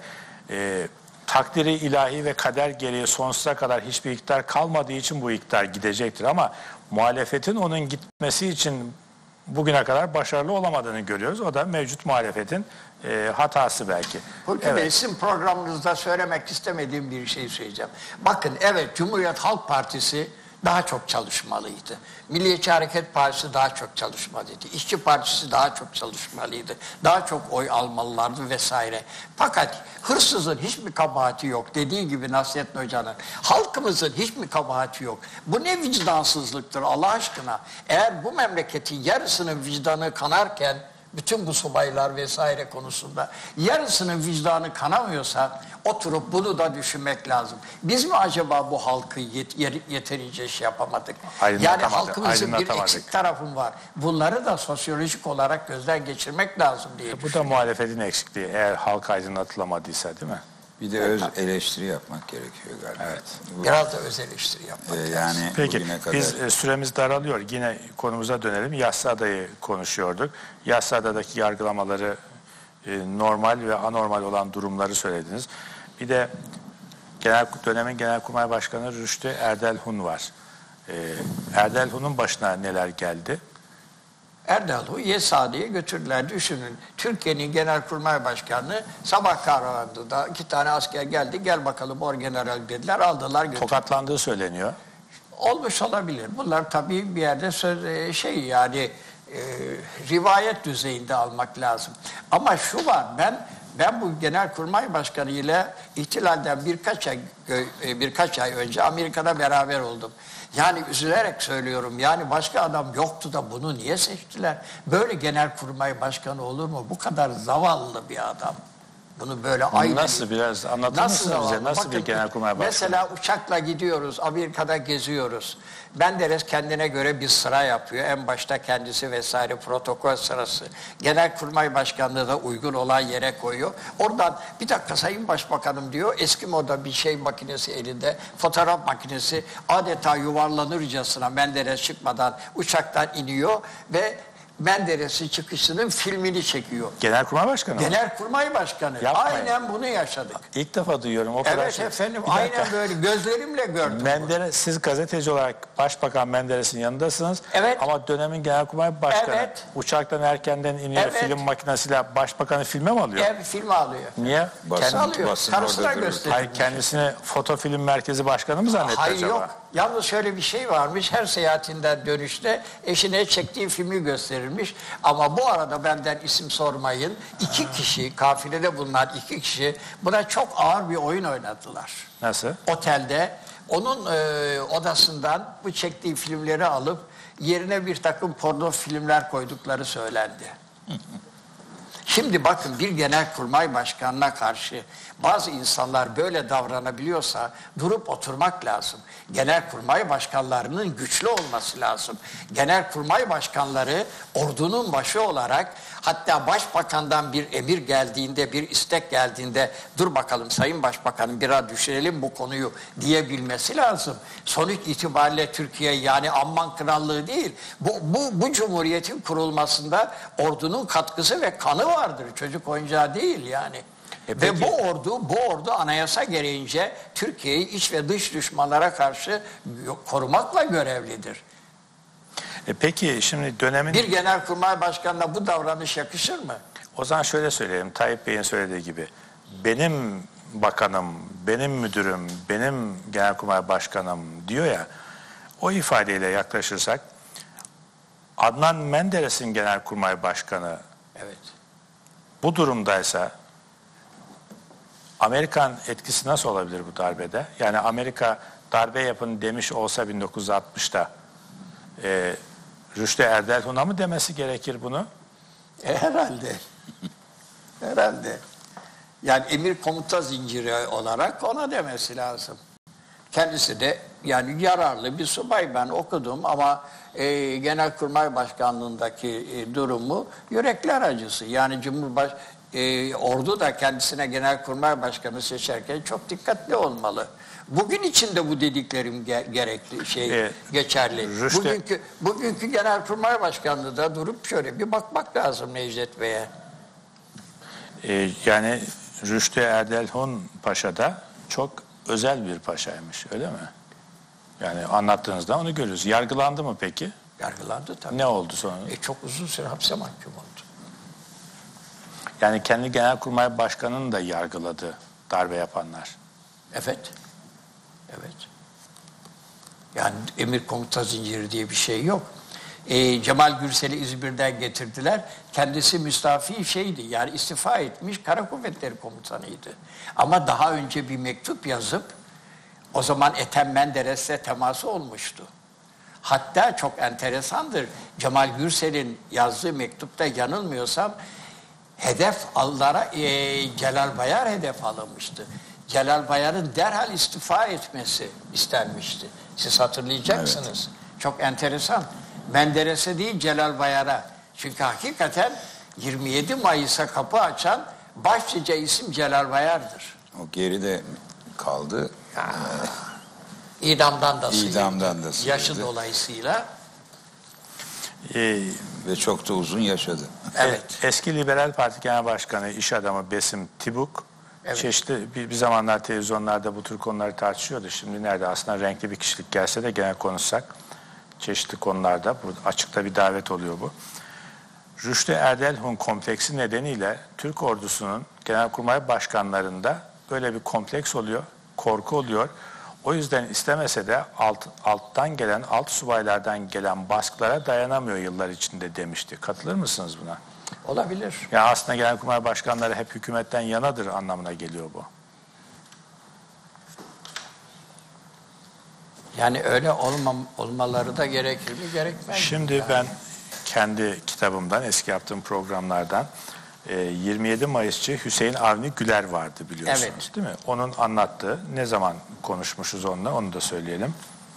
takdiri ilahi ve kader gereği sonsuza kadar hiçbir iktidar kalmadığı için bu iktidar gidecektir ama muhalefetin onun gitmesi için bugüne kadar başarılı olamadığını görüyoruz. O da mevcut muhalefetin hatası belki. Hulki Bey, sizin programınızda söylemek istemediğim bir şey söyleyeceğim. Bakın, evet, Cumhuriyet Halk Partisi daha çok çalışmalıydı. Milliyetçi Hareket Partisi daha çok çalışmalıydı. İşçi Partisi daha çok çalışmalıydı. Daha çok oy almalılardı vesaire. Fakat hırsızın hiçbir kabahati yok. Dediği gibi Nasrettin Hoca'nın. Halkımızın hiçbir kabahati yok. Bu ne vicdansızlıktır Allah aşkına. Eğer bu memleketin yarısının vicdanı kanarken bütün bu subaylar vesaire konusunda yarısının vicdanı kanamıyorsa oturup bunu da düşünmek lazım. Biz mi acaba bu halkı yeterince şey yapamadık? Yani halkımızın bir eksik tarafı var. Bunları da sosyolojik olarak gözden geçirmek lazım diye Bu da muhalefetin eksikliği eğer halk aydınlatılamadıysa, değil mi? Bir de öz eleştiri yapmak gerekiyor galiba. Evet. Biraz da öz eleştiri yapmak lazım. Yani Peki bugüne kadar... biz süremiz daralıyor. Yine konumuza dönelim. Yassıada'yı konuşuyorduk. Yassıada'daki yargılamaları normal ve anormal olan durumları söylediniz. Bir de dönemin Genelkurmay Başkanı Rüştü Erdelhun var. Erdelhun'un başına neler geldi? Erdal'ı Yesade'ye götürdüler. Düşünün, Türkiye'nin Genelkurmay Başkanı sabah kahvaltıda 2 tane asker geldi, gel bakalım orgeneral dediler, aldılar götürdüler. Tokatlandığı söyleniyor. Olmuş olabilir. Bunlar tabii bir yerde rivayet düzeyinde almak lazım. Ama şu var, ben bu Genelkurmay Başkanı ile ihtilalden birkaç ay önce Amerika'da beraber oldum. Yani üzülerek söylüyorum, yani başka adam yoktu da bunu niye seçtiler? Böyle Genelkurmay Başkanı olur mu? Bu kadar zavallı bir adam. Bunu böyle Nasıl, biraz anlatır mısınız bize? Nasıl bir Genelkurmay Başkanı? Mesela uçakla gidiyoruz, Amerika'da geziyoruz. Menderes kendine göre bir sıra yapıyor. En başta kendisi vesaire, protokol sırası. Genelkurmay Başkanlığı da uygun olan yere koyuyor. Oradan bir dakika Sayın Başbakanım diyor. Eski moda bir şey makinesi elinde, fotoğraf makinesi, adeta yuvarlanırcasına Menderes çıkmadan uçaktan iniyor ve Menderes'in çıkışının filmini çekiyor. Genelkurmay Başkanı mı? Genelkurmay Başkanı. Yapmayın. Aynen bunu yaşadık. İlk defa duyuyorum. O kadar Evet şey. efendim, Bir dakika. aynen böyle gözlerimle gördüm. Menderes, siz gazeteci olarak Başbakan Menderes'in yanındasınız. Evet. Ama dönemin Genelkurmay Başkanı Evet. uçaktan erkenden iniyor, Evet. film makinesiyle Başbakanı filme mi alıyor? Evet, film alıyor. Niye? Basın alıyor. orada Karısına durur. gösteriyor. Hayır, kendisini Fotofilm Merkezi Başkanı mı zannetti Hayır, acaba? yok. Yalnız şöyle bir şey varmış. Her seyahatinden dönüşte eşine çektiği filmi gösterilmiş. Ama bu arada benden isim sormayın. 2 kişi, kafilede bulunan 2 kişi buna çok ağır bir oyun oynadılar. Nasıl? Otelde onun odasından bu çektiği filmleri alıp yerine bir takım porno filmler koydukları söylendi. Şimdi bakın, bir genelkurmay başkanına karşı bazı insanlar böyle davranabiliyorsa durup oturmak lazım. Genelkurmay başkanlarının güçlü olması lazım. Genelkurmay başkanları ordunun başı olarak, hatta başbakandan bir emir geldiğinde, bir istek geldiğinde dur bakalım Sayın Başbakanım biraz düşünelim bu konuyu diyebilmesi lazım. Sonuç itibariyle Türkiye, yani Amman Krallığı değil, bu cumhuriyetin kurulmasında ordunun katkısı ve kanı vardır. Çocuk oyuncağı değil yani. Ve bu ordu anayasa gereğince Türkiye'yi iç ve dış düşmanlara karşı korumakla görevlidir. Peki şimdi dönemin... Bir genelkurmay başkanına bu davranış yakışır mı? O zaman şöyle söyleyelim, Tayyip Bey'in söylediği gibi. Benim bakanım, benim müdürüm, benim Genelkurmay Başkanım diyor ya, o ifadeyle yaklaşırsak, Adnan Menderes'in Genelkurmay Başkanı Evet. bu durumdaysa Amerikan etkisi nasıl olabilir bu darbede? Yani Amerika darbe yapın demiş olsa 1960'ta Rüştü Erdelhun'a mı demesi gerekir bunu? Herhalde. Herhalde. Yani emir komuta zinciri olarak ona demesi lazım. Kendisi de yani yararlı bir subay, ben okudum ama Genelkurmay Başkanlığındaki durumu yürekler acısı. Yani ordu da kendisine Genelkurmay Başkanı seçerken çok dikkatli olmalı. Bugün için de bu dediklerim gerekli geçerli. Bugünkü Genelkurmay Başkanlığı da durup şöyle bir bakmak lazım Necdet Bey'e. Yani Rüştü Erdelhun Paşa da çok özel bir paşaymış, öyle mi? Yani anlattığınızda onu görüyoruz. Yargılandı mı peki? Yargılandı tabii. Ne oldu sonra? Çok uzun süre hapse mahkum oldu. Yani kendi Genelkurmay Başkanı'nı da yargıladı darbe yapanlar. Evet. Evet. Yani emir komuta zinciri diye bir şey yok. Cemal Gürsel'i İzmir'den getirdiler. Kendisi müstafi yani istifa etmiş Kara Kuvvetleri Komutanıydı. Ama daha önce bir mektup yazıp o zaman Ethem Menderes'le teması olmuştu. Hatta çok enteresandır. Cemal Gürsel'in yazdığı mektupta yanılmıyorsam Celal Bayar hedef alınmıştı. Celal Bayar'ın derhal istifa etmesi istenmişti. Siz hatırlayacaksınız. Evet. Çok enteresan. Menderes'e değil Celal Bayar'a. Çünkü hakikaten 27 Mayıs'a kapı açan başlıca isim Celal Bayar'dır. O geride kaldı. İdamdan da sıyrıldı. Yaşı dolayısıyla. Ve çok da uzun yaşadı. Evet. Eski Liberal Parti Genel Başkanı, iş adamı Besim Tibuk, evet, çeşitli bir zamanlar televizyonlarda bu tür konuları tartışıyordu. Şimdi nerede? Aslında renkli bir kişilik gelse de gene konuşsak çeşitli konularda açıkta bir davet oluyor bu. Rüştü Erdelhun kompleksi nedeniyle Türk ordusunun Genelkurmay Başkanlarında böyle bir kompleks oluyor, korku oluyor. O yüzden istemese de alttan gelen, alt subaylardan gelen baskılara dayanamıyor yıllar içinde demişti. Katılır mısınız buna? Olabilir. Yani aslında Genelkurmay Başkanları hep hükümetten yanadır anlamına geliyor bu. Yani öyle olmaları da gerekir mi, gerekmez mi? Şimdi yani ben kendi kitabımdan, eski yaptığım programlardan 27 Mayısçı Hüseyin Avni Güler vardı biliyorsunuz, evet, değil mi? Onun anlattığı, ne zaman konuşmuşuz onunla onu da söyleyelim.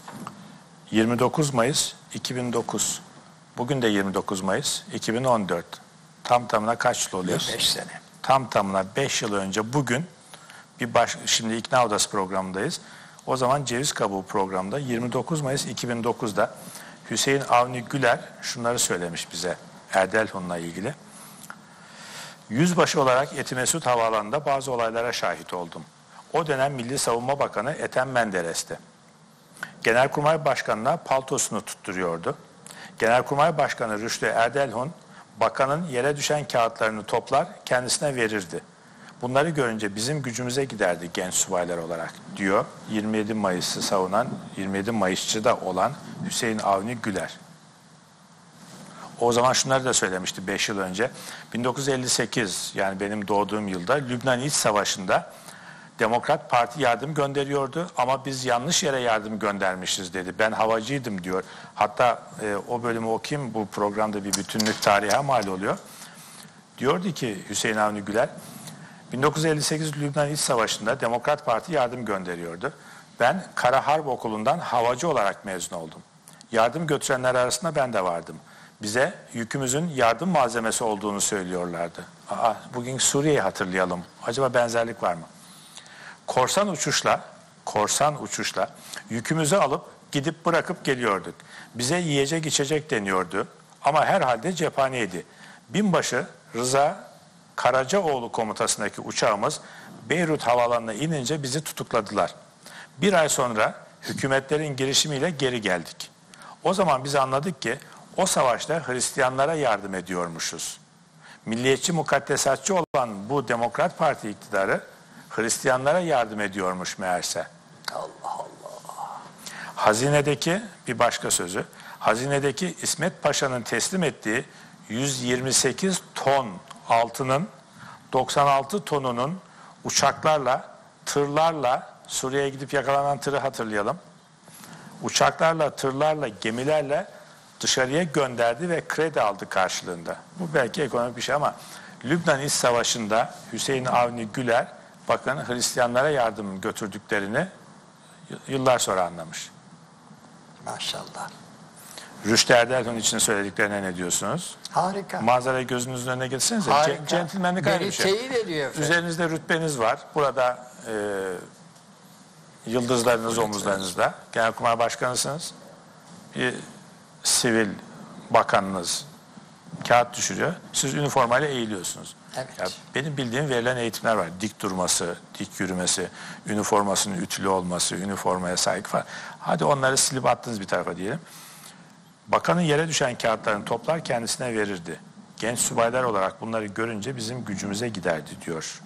29 Mayıs 2009. Bugün de 29 Mayıs 2014. Tam tamına kaç yıl oluyor? 5 sene. Tam tamına 5 yıl önce bugün şimdi İkna Odası programındayız. O zaman Ceviz Kabuğu programda 29 Mayıs 2009'da Hüseyin Avni Güler şunları söylemiş bize Erdelhun'la ilgili. Yüzbaşı olarak Etimesut Havaalanı'nda bazı olaylara şahit oldum. O dönem Milli Savunma Bakanı Ethem Menderes'ti. Genelkurmay Başkanı'na paltosunu tutturuyordu. Genelkurmay Başkanı Rüştü Erdelhun, bakanın yere düşen kağıtlarını toplar, kendisine verirdi. Bunları görünce bizim gücümüze giderdi genç subaylar olarak, diyor 27 Mayıs'ı savunan, 27 Mayısçı da olan Hüseyin Avni Güler. O zaman şunları da söylemişti 5 yıl önce. 1958, yani benim doğduğum yılda Lübnan İç Savaşı'nda Demokrat Parti yardım gönderiyordu ama biz yanlış yere yardım göndermişiz dedi. Ben havacıydım diyor. Hatta o bölümü okuyayım, bu programda bir bütünlük tarihe mal oluyor. Diyordu ki Hüseyin Avni Güler, 1958 Lübnan İç Savaşı'nda Demokrat Parti yardım gönderiyordu. Ben Kara Harp Okulu'ndan havacı olarak mezun oldum. Yardım götürenler arasında ben de vardım. Bize yükümüzün yardım malzemesi olduğunu söylüyorlardı. Bugün Suriye'yi hatırlayalım. Acaba benzerlik var mı? Korsan uçuşla yükümüzü alıp gidip bırakıp geliyorduk. Bize yiyecek içecek deniyordu ama herhalde cephaneydi. Binbaşı Rıza Karacaoğlu komutasındaki uçağımız Beyrut havaalanına inince bizi tutukladılar. Bir ay sonra hükümetlerin girişimiyle geri geldik. O zaman biz anladık ki o savaşta Hristiyanlara yardım ediyormuşuz. Milliyetçi mukaddesatçı olan bu Demokrat Parti iktidarı Hristiyanlara yardım ediyormuş meğerse. Allah Allah. Hazinedeki bir başka sözü, hazinedeki İsmet Paşa'nın teslim ettiği 128 ton altının 96 tonunun uçaklarla, tırlarla, Suriye'ye gidip yakalanan tırı hatırlayalım. Uçaklarla, tırlarla, gemilerle dışarıya gönderdi ve kredi aldı karşılığında. Bu belki ekonomik bir şey ama Lübnan İç Savaşı'nda Hüseyin Avni Güler bakın Hristiyanlara yardım götürdüklerini yıllar sonra anlamış. Maşallah. Rüştü Erdel'in için söylediklerine ne diyorsunuz? Harika. Manzarayı gözünüzün önüne getirsenize. Harika. Centilmenlik ayrı Beni bir şey. teyit ediyor efendim. Üzerinizde rütbeniz var. Burada yıldızlarınız omuzlarınızda. Genelkurmay Başkanısınız. Bir sivil bakanınız kağıt düşürüyor. Siz üniformayla eğiliyorsunuz. Evet. Ya benim bildiğim verilen eğitimler var. Dik durması, dik yürümesi, üniformasının ütülü olması, üniformaya saygı falan. Hadi onları silip attınız bir tarafa diyelim. Bakanın yere düşen kağıtlarını toplar kendisine verirdi. Genç subaylar olarak bunları görünce bizim gücümüze giderdi diyor.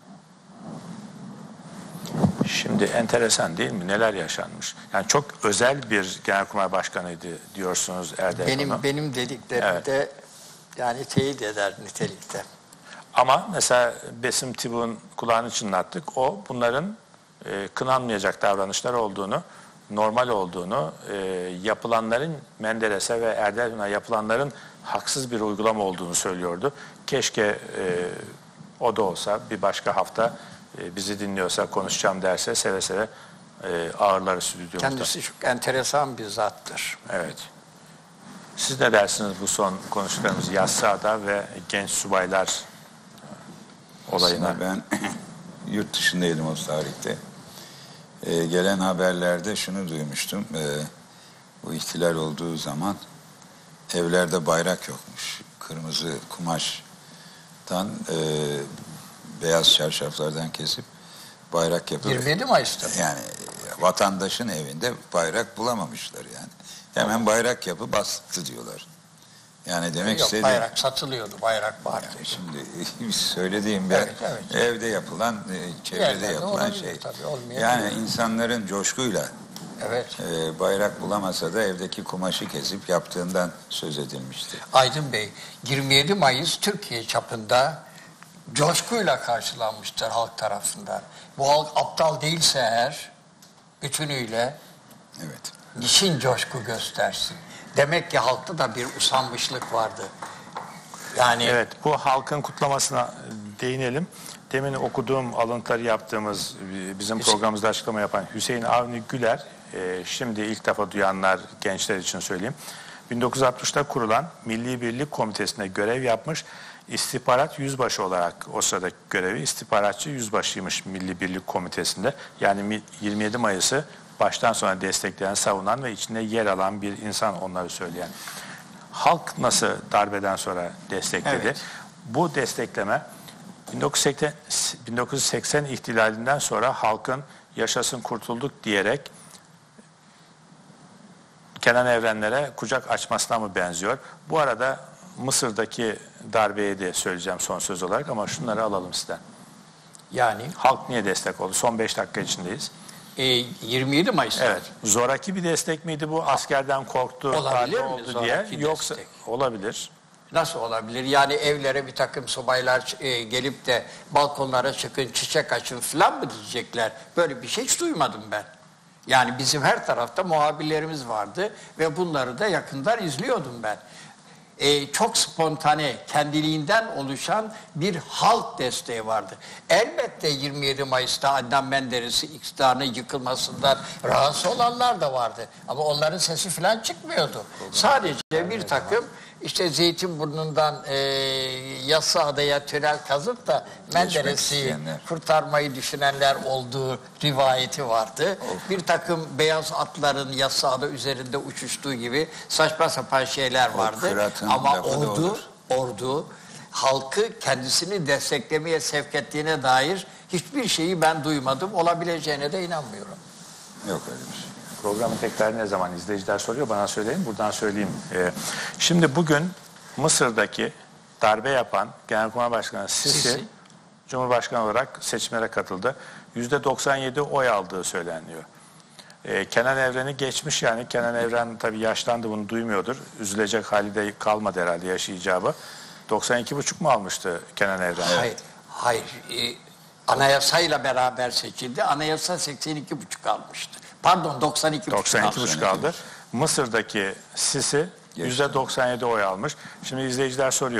Şimdi enteresan değil mi? Neler yaşanmış? Yani çok özel bir Genelkurmay Başkanıydı diyorsunuz Erdem Hanım. Benim dediklerim de yani teyit eder nitelikte. Ama mesela Besim Tibuk'un kulağını çınlattık. O bunların kınanmayacak davranışlar olduğunu, normal olduğunu, yapılanların Menderes'e ve Erdoğan'a yapılanların haksız bir uygulama olduğunu söylüyordu. Keşke o da olsa bir başka hafta bizi dinliyorsa, konuşacağım derse seve seve ağırları stüdyomuzda. Kendisi çok enteresan bir zattır. Evet. Siz ne dersiniz bu son konuştuklarımız Yassıada ve genç subaylar olayına? Aslında ben yurt dışındaydım o tarihte. Gelen haberlerde şunu duymuştum. Bu ihtilal olduğu zaman evlerde bayrak yokmuş. Kırmızı kumaştan beyaz çarşaflardan kesip bayrak yapıp 27 Mayıs'ta. yani vatandaşın evinde bayrak bulamamışlar yani. Hemen bayrak yapıp bastı diyorlar. Yani demek Yok, istediğim bayrak satılıyordu, bayrak vardı. şimdi söylediğim ben Evet. evde yapılan, çevrede Yerlerde yapılan olabilir, şey. tabii, olmayabilir. Yani insanların coşkuyla Evet. bayrak bulamasa da evdeki kumaşı kesip yaptığından söz edilmişti. Aydın Bey, 27 Mayıs Türkiye çapında coşkuyla karşılanmıştır halk tarafından. Bu halk aptal değilse eğer bütünüyle Evet. niçin coşku göstersin? Demek ki halkta da bir usanmışlık vardı. Yani Evet, bu halkın kutlamasına değinelim. Demin okuduğum alıntıları yaptığımız bizim programımızda açıklama yapan Hüseyin Avni Güler, şimdi ilk defa duyanlar gençler için söyleyeyim. 1960'ta kurulan Milli Birlik Komitesi'nde görev yapmış. İstihbarat yüzbaşı olarak o sırada görevi istihbaratçı yüzbaşıymış Milli Birlik Komitesi'nde. Yani 27 Mayıs'ı baştan sona destekleyen, savunan ve içinde yer alan bir insan onları söyleyen. Halk nasıl darbeden sonra destekledi? Evet. Bu destekleme 1980 ihtilalinden sonra halkın yaşasın kurtulduk diyerek Kenan Evrenlere kucak açmasına mı benziyor? Bu arada Mısır'daki darbeye de söyleyeceğim son söz olarak ama şunları alalım sizden. yani Halk niye destek oldu? Son 5 dakika içindeyiz. 27 Mayıs'ta. Evet. Zoraki bir destek miydi bu? Askerden korktu, Olabilir darbe mi oldu zoraki diye. Yoksa destek? olabilir. Nasıl olabilir? Yani evlere bir takım subaylar gelip de balkonlara çıkın, çiçek açın falan mı diyecekler? Böyle bir şey hiç duymadım ben. Yani bizim her tarafta muhabirlerimiz vardı ve bunları da yakından izliyordum ben. Çok spontane, kendiliğinden oluşan bir halk desteği vardı. Elbette 27 Mayıs'ta Adnan Menderes'i iktidarının yıkılmasından rahatsız olanlar da vardı. Ama onların sesi falan çıkmıyordu. Sadece bir takım işte Zeytinburnu'ndan Yassıada'ya tünel kazıp da Menderes'i isteyenler. kurtarmayı düşünenler olduğu rivayeti vardı. Bir takım beyaz atların Yassıada üzerinde uçuştuğu gibi saçma sapan şeyler vardı. Kırat'ın Ama lafı da olur. ordu halkı kendisini desteklemeye sevk ettiğine dair hiçbir şeyi ben duymadım. Olabileceğine de inanmıyorum. Yok öyle bir şey. Programı tekrar ne zaman izleyiciler soruyor bana söyleyin buradan söyleyeyim. Şimdi bugün Mısır'daki darbe yapan Genelkurmay Başkanı Sisi Cumhurbaşkanı olarak seçimlere katıldı. %97 oy aldığı söyleniyor. Kenan Evren'i geçmiş yani Kenan Evren tabii yaşlandı bunu duymuyordur. Üzülecek hali de kalmadı herhalde yaşı icabı. 92,5 mu almıştı Kenan Evren? Hayır. Anayasayla beraber seçildi. Anayasa 82,5 almıştı. Pardon 92,5 aldı. Mısır'daki Sisi %97 oy almış. Şimdi izleyiciler soruyor.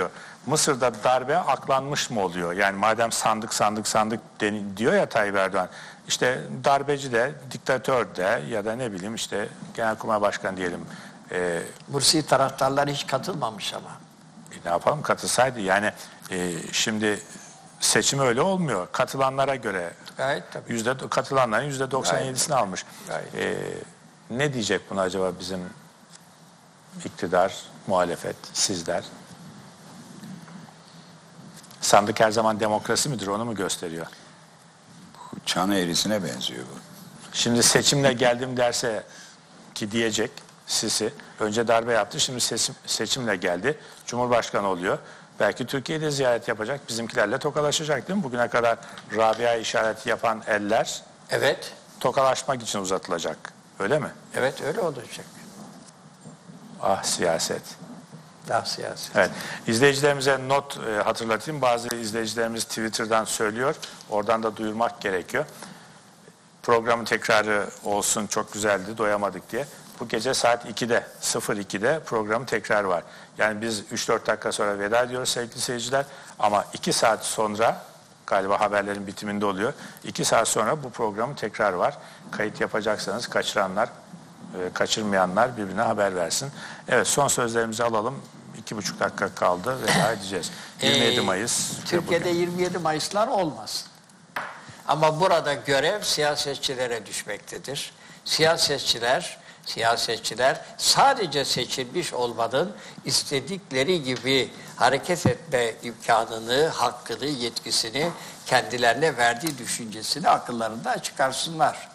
Mısır'da darbe aklanmış mı oluyor? Yani madem sandık diyor ya Tayyip Erdoğan. İşte darbeci de, diktatör de ya da ne bileyim işte Genelkurmay Başkanı diyelim. Mursi taraftarlar hiç katılmamış ama. Ne yapalım, katılsaydı yani şimdi seçim öyle olmuyor. Katılanlara göre Gayet tabii. katılanların %97'sini almış. Gayet. Ne diyecek buna acaba bizim iktidar, muhalefet, sizler? Sandık her zaman demokrasi midir, onu mu gösteriyor? Çan eğrisine benziyor bu. Şimdi seçimle geldim derse ki diyecek Sisi. Önce darbe yaptı, şimdi seçimle geldi. Cumhurbaşkanı oluyor. Belki Türkiye'de ziyaret yapacak, bizimkilerle tokalaşacak değil mi? Bugüne kadar Rabia işareti yapan eller Evet. tokalaşmak için uzatılacak. Öyle mi? Evet öyle olacak. Ah siyaset. Daha siyaset. Evet. İzleyicilerimize not hatırlatayım. Bazı izleyicilerimiz Twitter'dan söylüyor. Oradan da duyurmak gerekiyor. Programın tekrarı olsun, çok güzeldi, doyamadık diye. Bu gece saat 02'de programın tekrarı var. Yani biz 3-4 dakika sonra veda ediyoruz sevgili seyirciler. Ama 2 saat sonra, galiba haberlerin bitiminde oluyor. 2 saat sonra bu programın tekrarı var. Kayıt yapacaksanız kaçırmayanlar birbirine haber versin. Evet, son sözlerimizi alalım. 2,5 dakika kaldı. Veda edeceğiz. 27 Mayıs. Türkiye'de 27 Mayıslar olmaz. Ama burada görev siyasetçilere düşmektedir. Siyasetçiler sadece seçilmiş olmanın istedikleri gibi hareket etme imkanını, hakkını, yetkisini kendilerine verdiği düşüncesini akıllarında çıkarsınlar.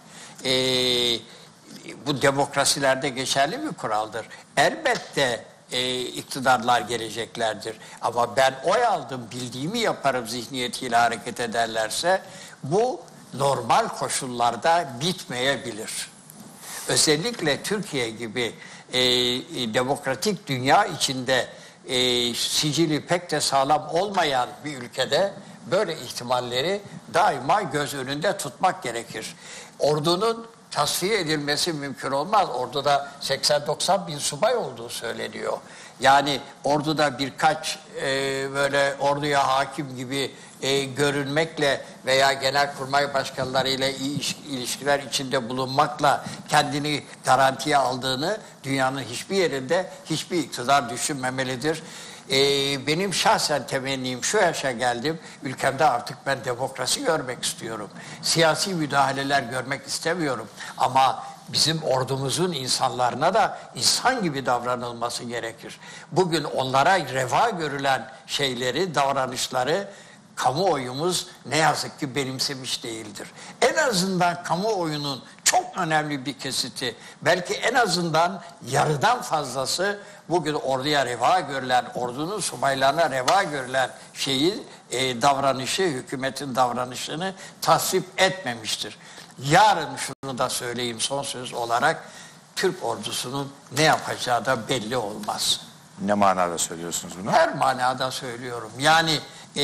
Bu demokrasilerde geçerli bir kuraldır. Elbette iktidarlar geleceklerdir. Ama ben oy aldım, bildiğimi yaparım zihniyetiyle hareket ederlerse bu normal koşullarda bitmeyebilir. Özellikle Türkiye gibi demokratik dünya içinde sicili pek de sağlam olmayan bir ülkede böyle ihtimalleri daima göz önünde tutmak gerekir. Ordunun tasfiye edilmesi mümkün olmaz. Orduda 80-90 bin subay olduğu söyleniyor. Yani orduda birkaç böyle orduya hakim gibi görünmekle veya genelkurmay başkanlarıyla ilişkiler içinde bulunmakla kendini garantiye aldığını dünyanın hiçbir yerinde hiçbir iktidar düşünmemelidir. Benim şahsen temennim, şu yaşa geldim, ülkemde artık ben demokrasi görmek istiyorum. Siyasi müdahaleler görmek istemiyorum. Ama bizim ordumuzun insanlarına da insan gibi davranılması gerekir. Bugün onlara reva görülen şeyleri, davranışları kamuoyumuz ne yazık ki benimsemiş değildir. En azından kamuoyunun çok önemli bir kesiti, belki en azından yarıdan fazlası bugün orduya reva görülen, ordunun subaylarına reva görülen davranışı, hükümetin davranışını tasvip etmemiştir. Yarın şunu da söyleyeyim son söz olarak, Türk ordusunun ne yapacağı da belli olmaz. Ne manada söylüyorsunuz bunu? Her manada söylüyorum. Yani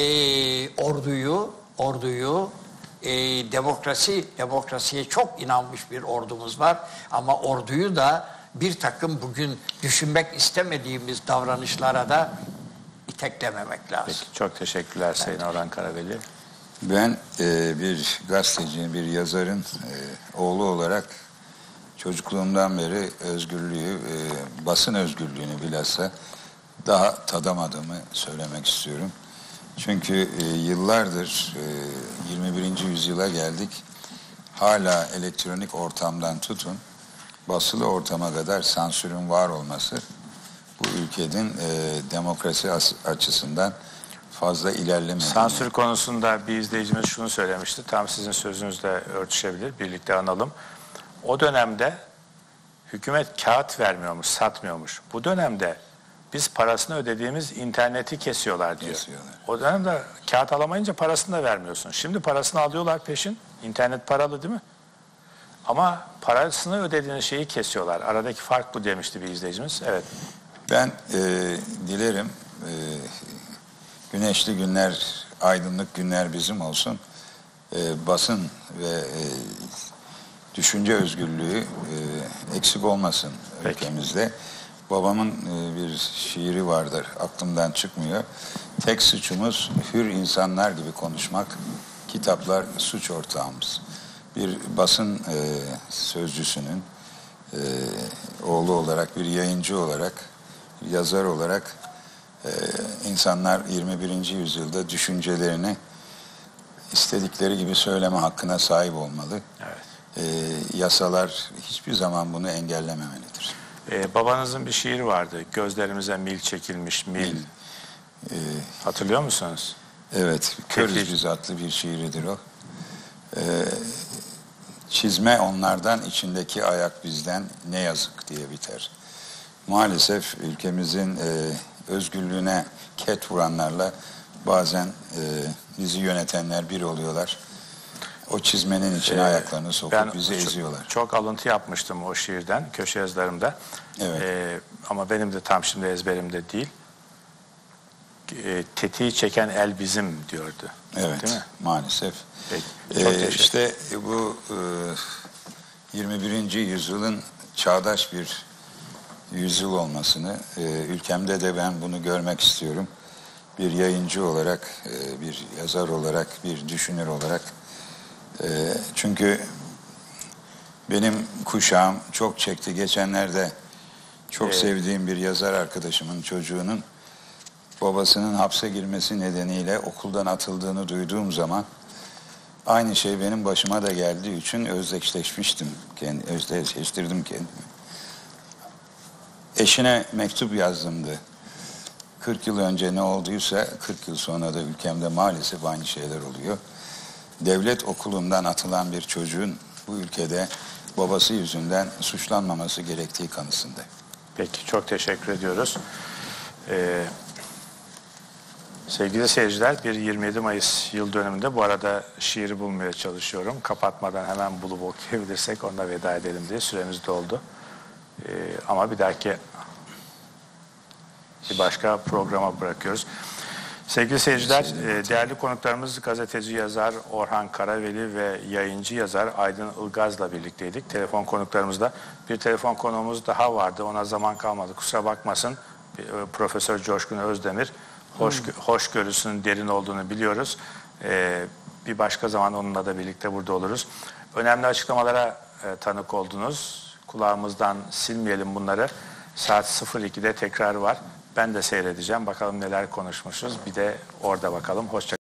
orduyu demokrasiye çok inanmış bir ordumuz var. Ama orduyu da bir takım bugün düşünmek istemediğimiz davranışlara da iteklememek lazım. Peki, çok teşekkürler Sayın Orhan Karaveli. Ben bir gazetecinin, bir yazarın oğlu olarak çocukluğumdan beri özgürlüğü, basın özgürlüğünü bilhassa daha tadamadığımı söylemek istiyorum. Çünkü yıllardır 21. yüzyıla geldik. Hala elektronik ortamdan tutun, basılı ortama kadar sansürün var olması bu ülkenin demokrasi açısından fazla ilerlemedi. Sansür konusunda bir izleyicimiz şunu söylemişti. Tam sizin sözünüzle örtüşebilir. Birlikte analım. O dönemde hükümet kağıt vermiyormuş, satmıyormuş. Bu dönemde biz parasını ödediğimiz interneti kesiyorlar diyor. O dönemde kağıt alamayınca parasını da vermiyorsun. Şimdi parasını alıyorlar peşin. İnternet paralı değil mi? Ama parasını ödediğiniz şeyi kesiyorlar. Aradaki fark bu demişti bir izleyicimiz. Evet. Ben dilerim güneşli günler, aydınlık günler bizim olsun. Basın ve düşünce özgürlüğü eksik olmasın ülkemizde. Babamın bir şiiri vardır, aklımdan çıkmıyor. Tek suçumuz hür insanlar gibi konuşmak, kitaplar suç ortağımız. Bir basın sözcüsünün oğlu olarak, bir yayıncı olarak, yazar olarak insanlar 21. yüzyılda düşüncelerini istedikleri gibi söyleme hakkına sahip olmalı. Evet. Yasalar hiçbir zaman bunu engellememelidir. Babanızın bir şiiri vardı. Gözlerimize mil çekilmiş mil. Hatırlıyor musunuz? Evet, körüz Peki. biz adlı bir şiiridir o. Çizme onlardan, içindeki ayak bizden, ne yazık diye biter. Maalesef ülkemizin özgürlüğüne ket vuranlarla bazen bizi yönetenler bir oluyorlar. O çizmenin içine ayaklarını sokup bizi eziyorlar. Çok alıntı yapmıştım o şiirden, köşe yazılarımda. Evet. Ama benim de tam şimdi ezberimde değil. Tetiği çeken el bizim diyordu. Evet, değil mi? maalesef. Peki, çok teşekkür. İşte bu 21. yüzyılın çağdaş bir yüzyıl olmasını, ülkemde de ben bunu görmek istiyorum. Bir yayıncı olarak, bir yazar olarak, bir düşünür olarak. Çünkü benim kuşağım çok çekti. Geçenlerde çok sevdiğim bir yazar arkadaşımın çocuğunun babasının hapse girmesi nedeniyle okuldan atıldığını duyduğum zaman aynı şey benim başıma da geldiği için özdeşleştirdim kendimi. Eşine mektup yazdımdı. 40 yıl önce ne olduysa 40 yıl sonra da ülkemde maalesef aynı şeyler oluyor. Devlet okulundan atılan bir çocuğun bu ülkede babası yüzünden suçlanmaması gerektiği kanısında. Peki, çok teşekkür ediyoruz. Sevgili seyirciler, bir 27 Mayıs yıl dönümünde bu arada şiiri bulmaya çalışıyorum. Kapatmadan hemen bulup okuyabilirsek onunla veda edelim diye süremiz doldu. Ama bir başka programa bırakıyoruz. Sevgili seyirciler, değerli konuklarımız gazeteci yazar Orhan Karaveli ve yayıncı yazar Aydın Ilgaz'la birlikteydik. Telefon konuklarımızda bir telefon konuğumuz daha vardı. Ona zaman kalmadı. Kusura bakmasın. Profesör Coşkun Özdemir. Hoşgörüsünün derin olduğunu biliyoruz. Bir başka zaman onunla da birlikte burada oluruz. Önemli açıklamalara tanık oldunuz. Kulağımızdan silmeyelim bunları. Saat 02'de tekrar var. Ben de seyredeceğim. Bakalım neler konuşmuşuz. Bir de orada bakalım. Hoşça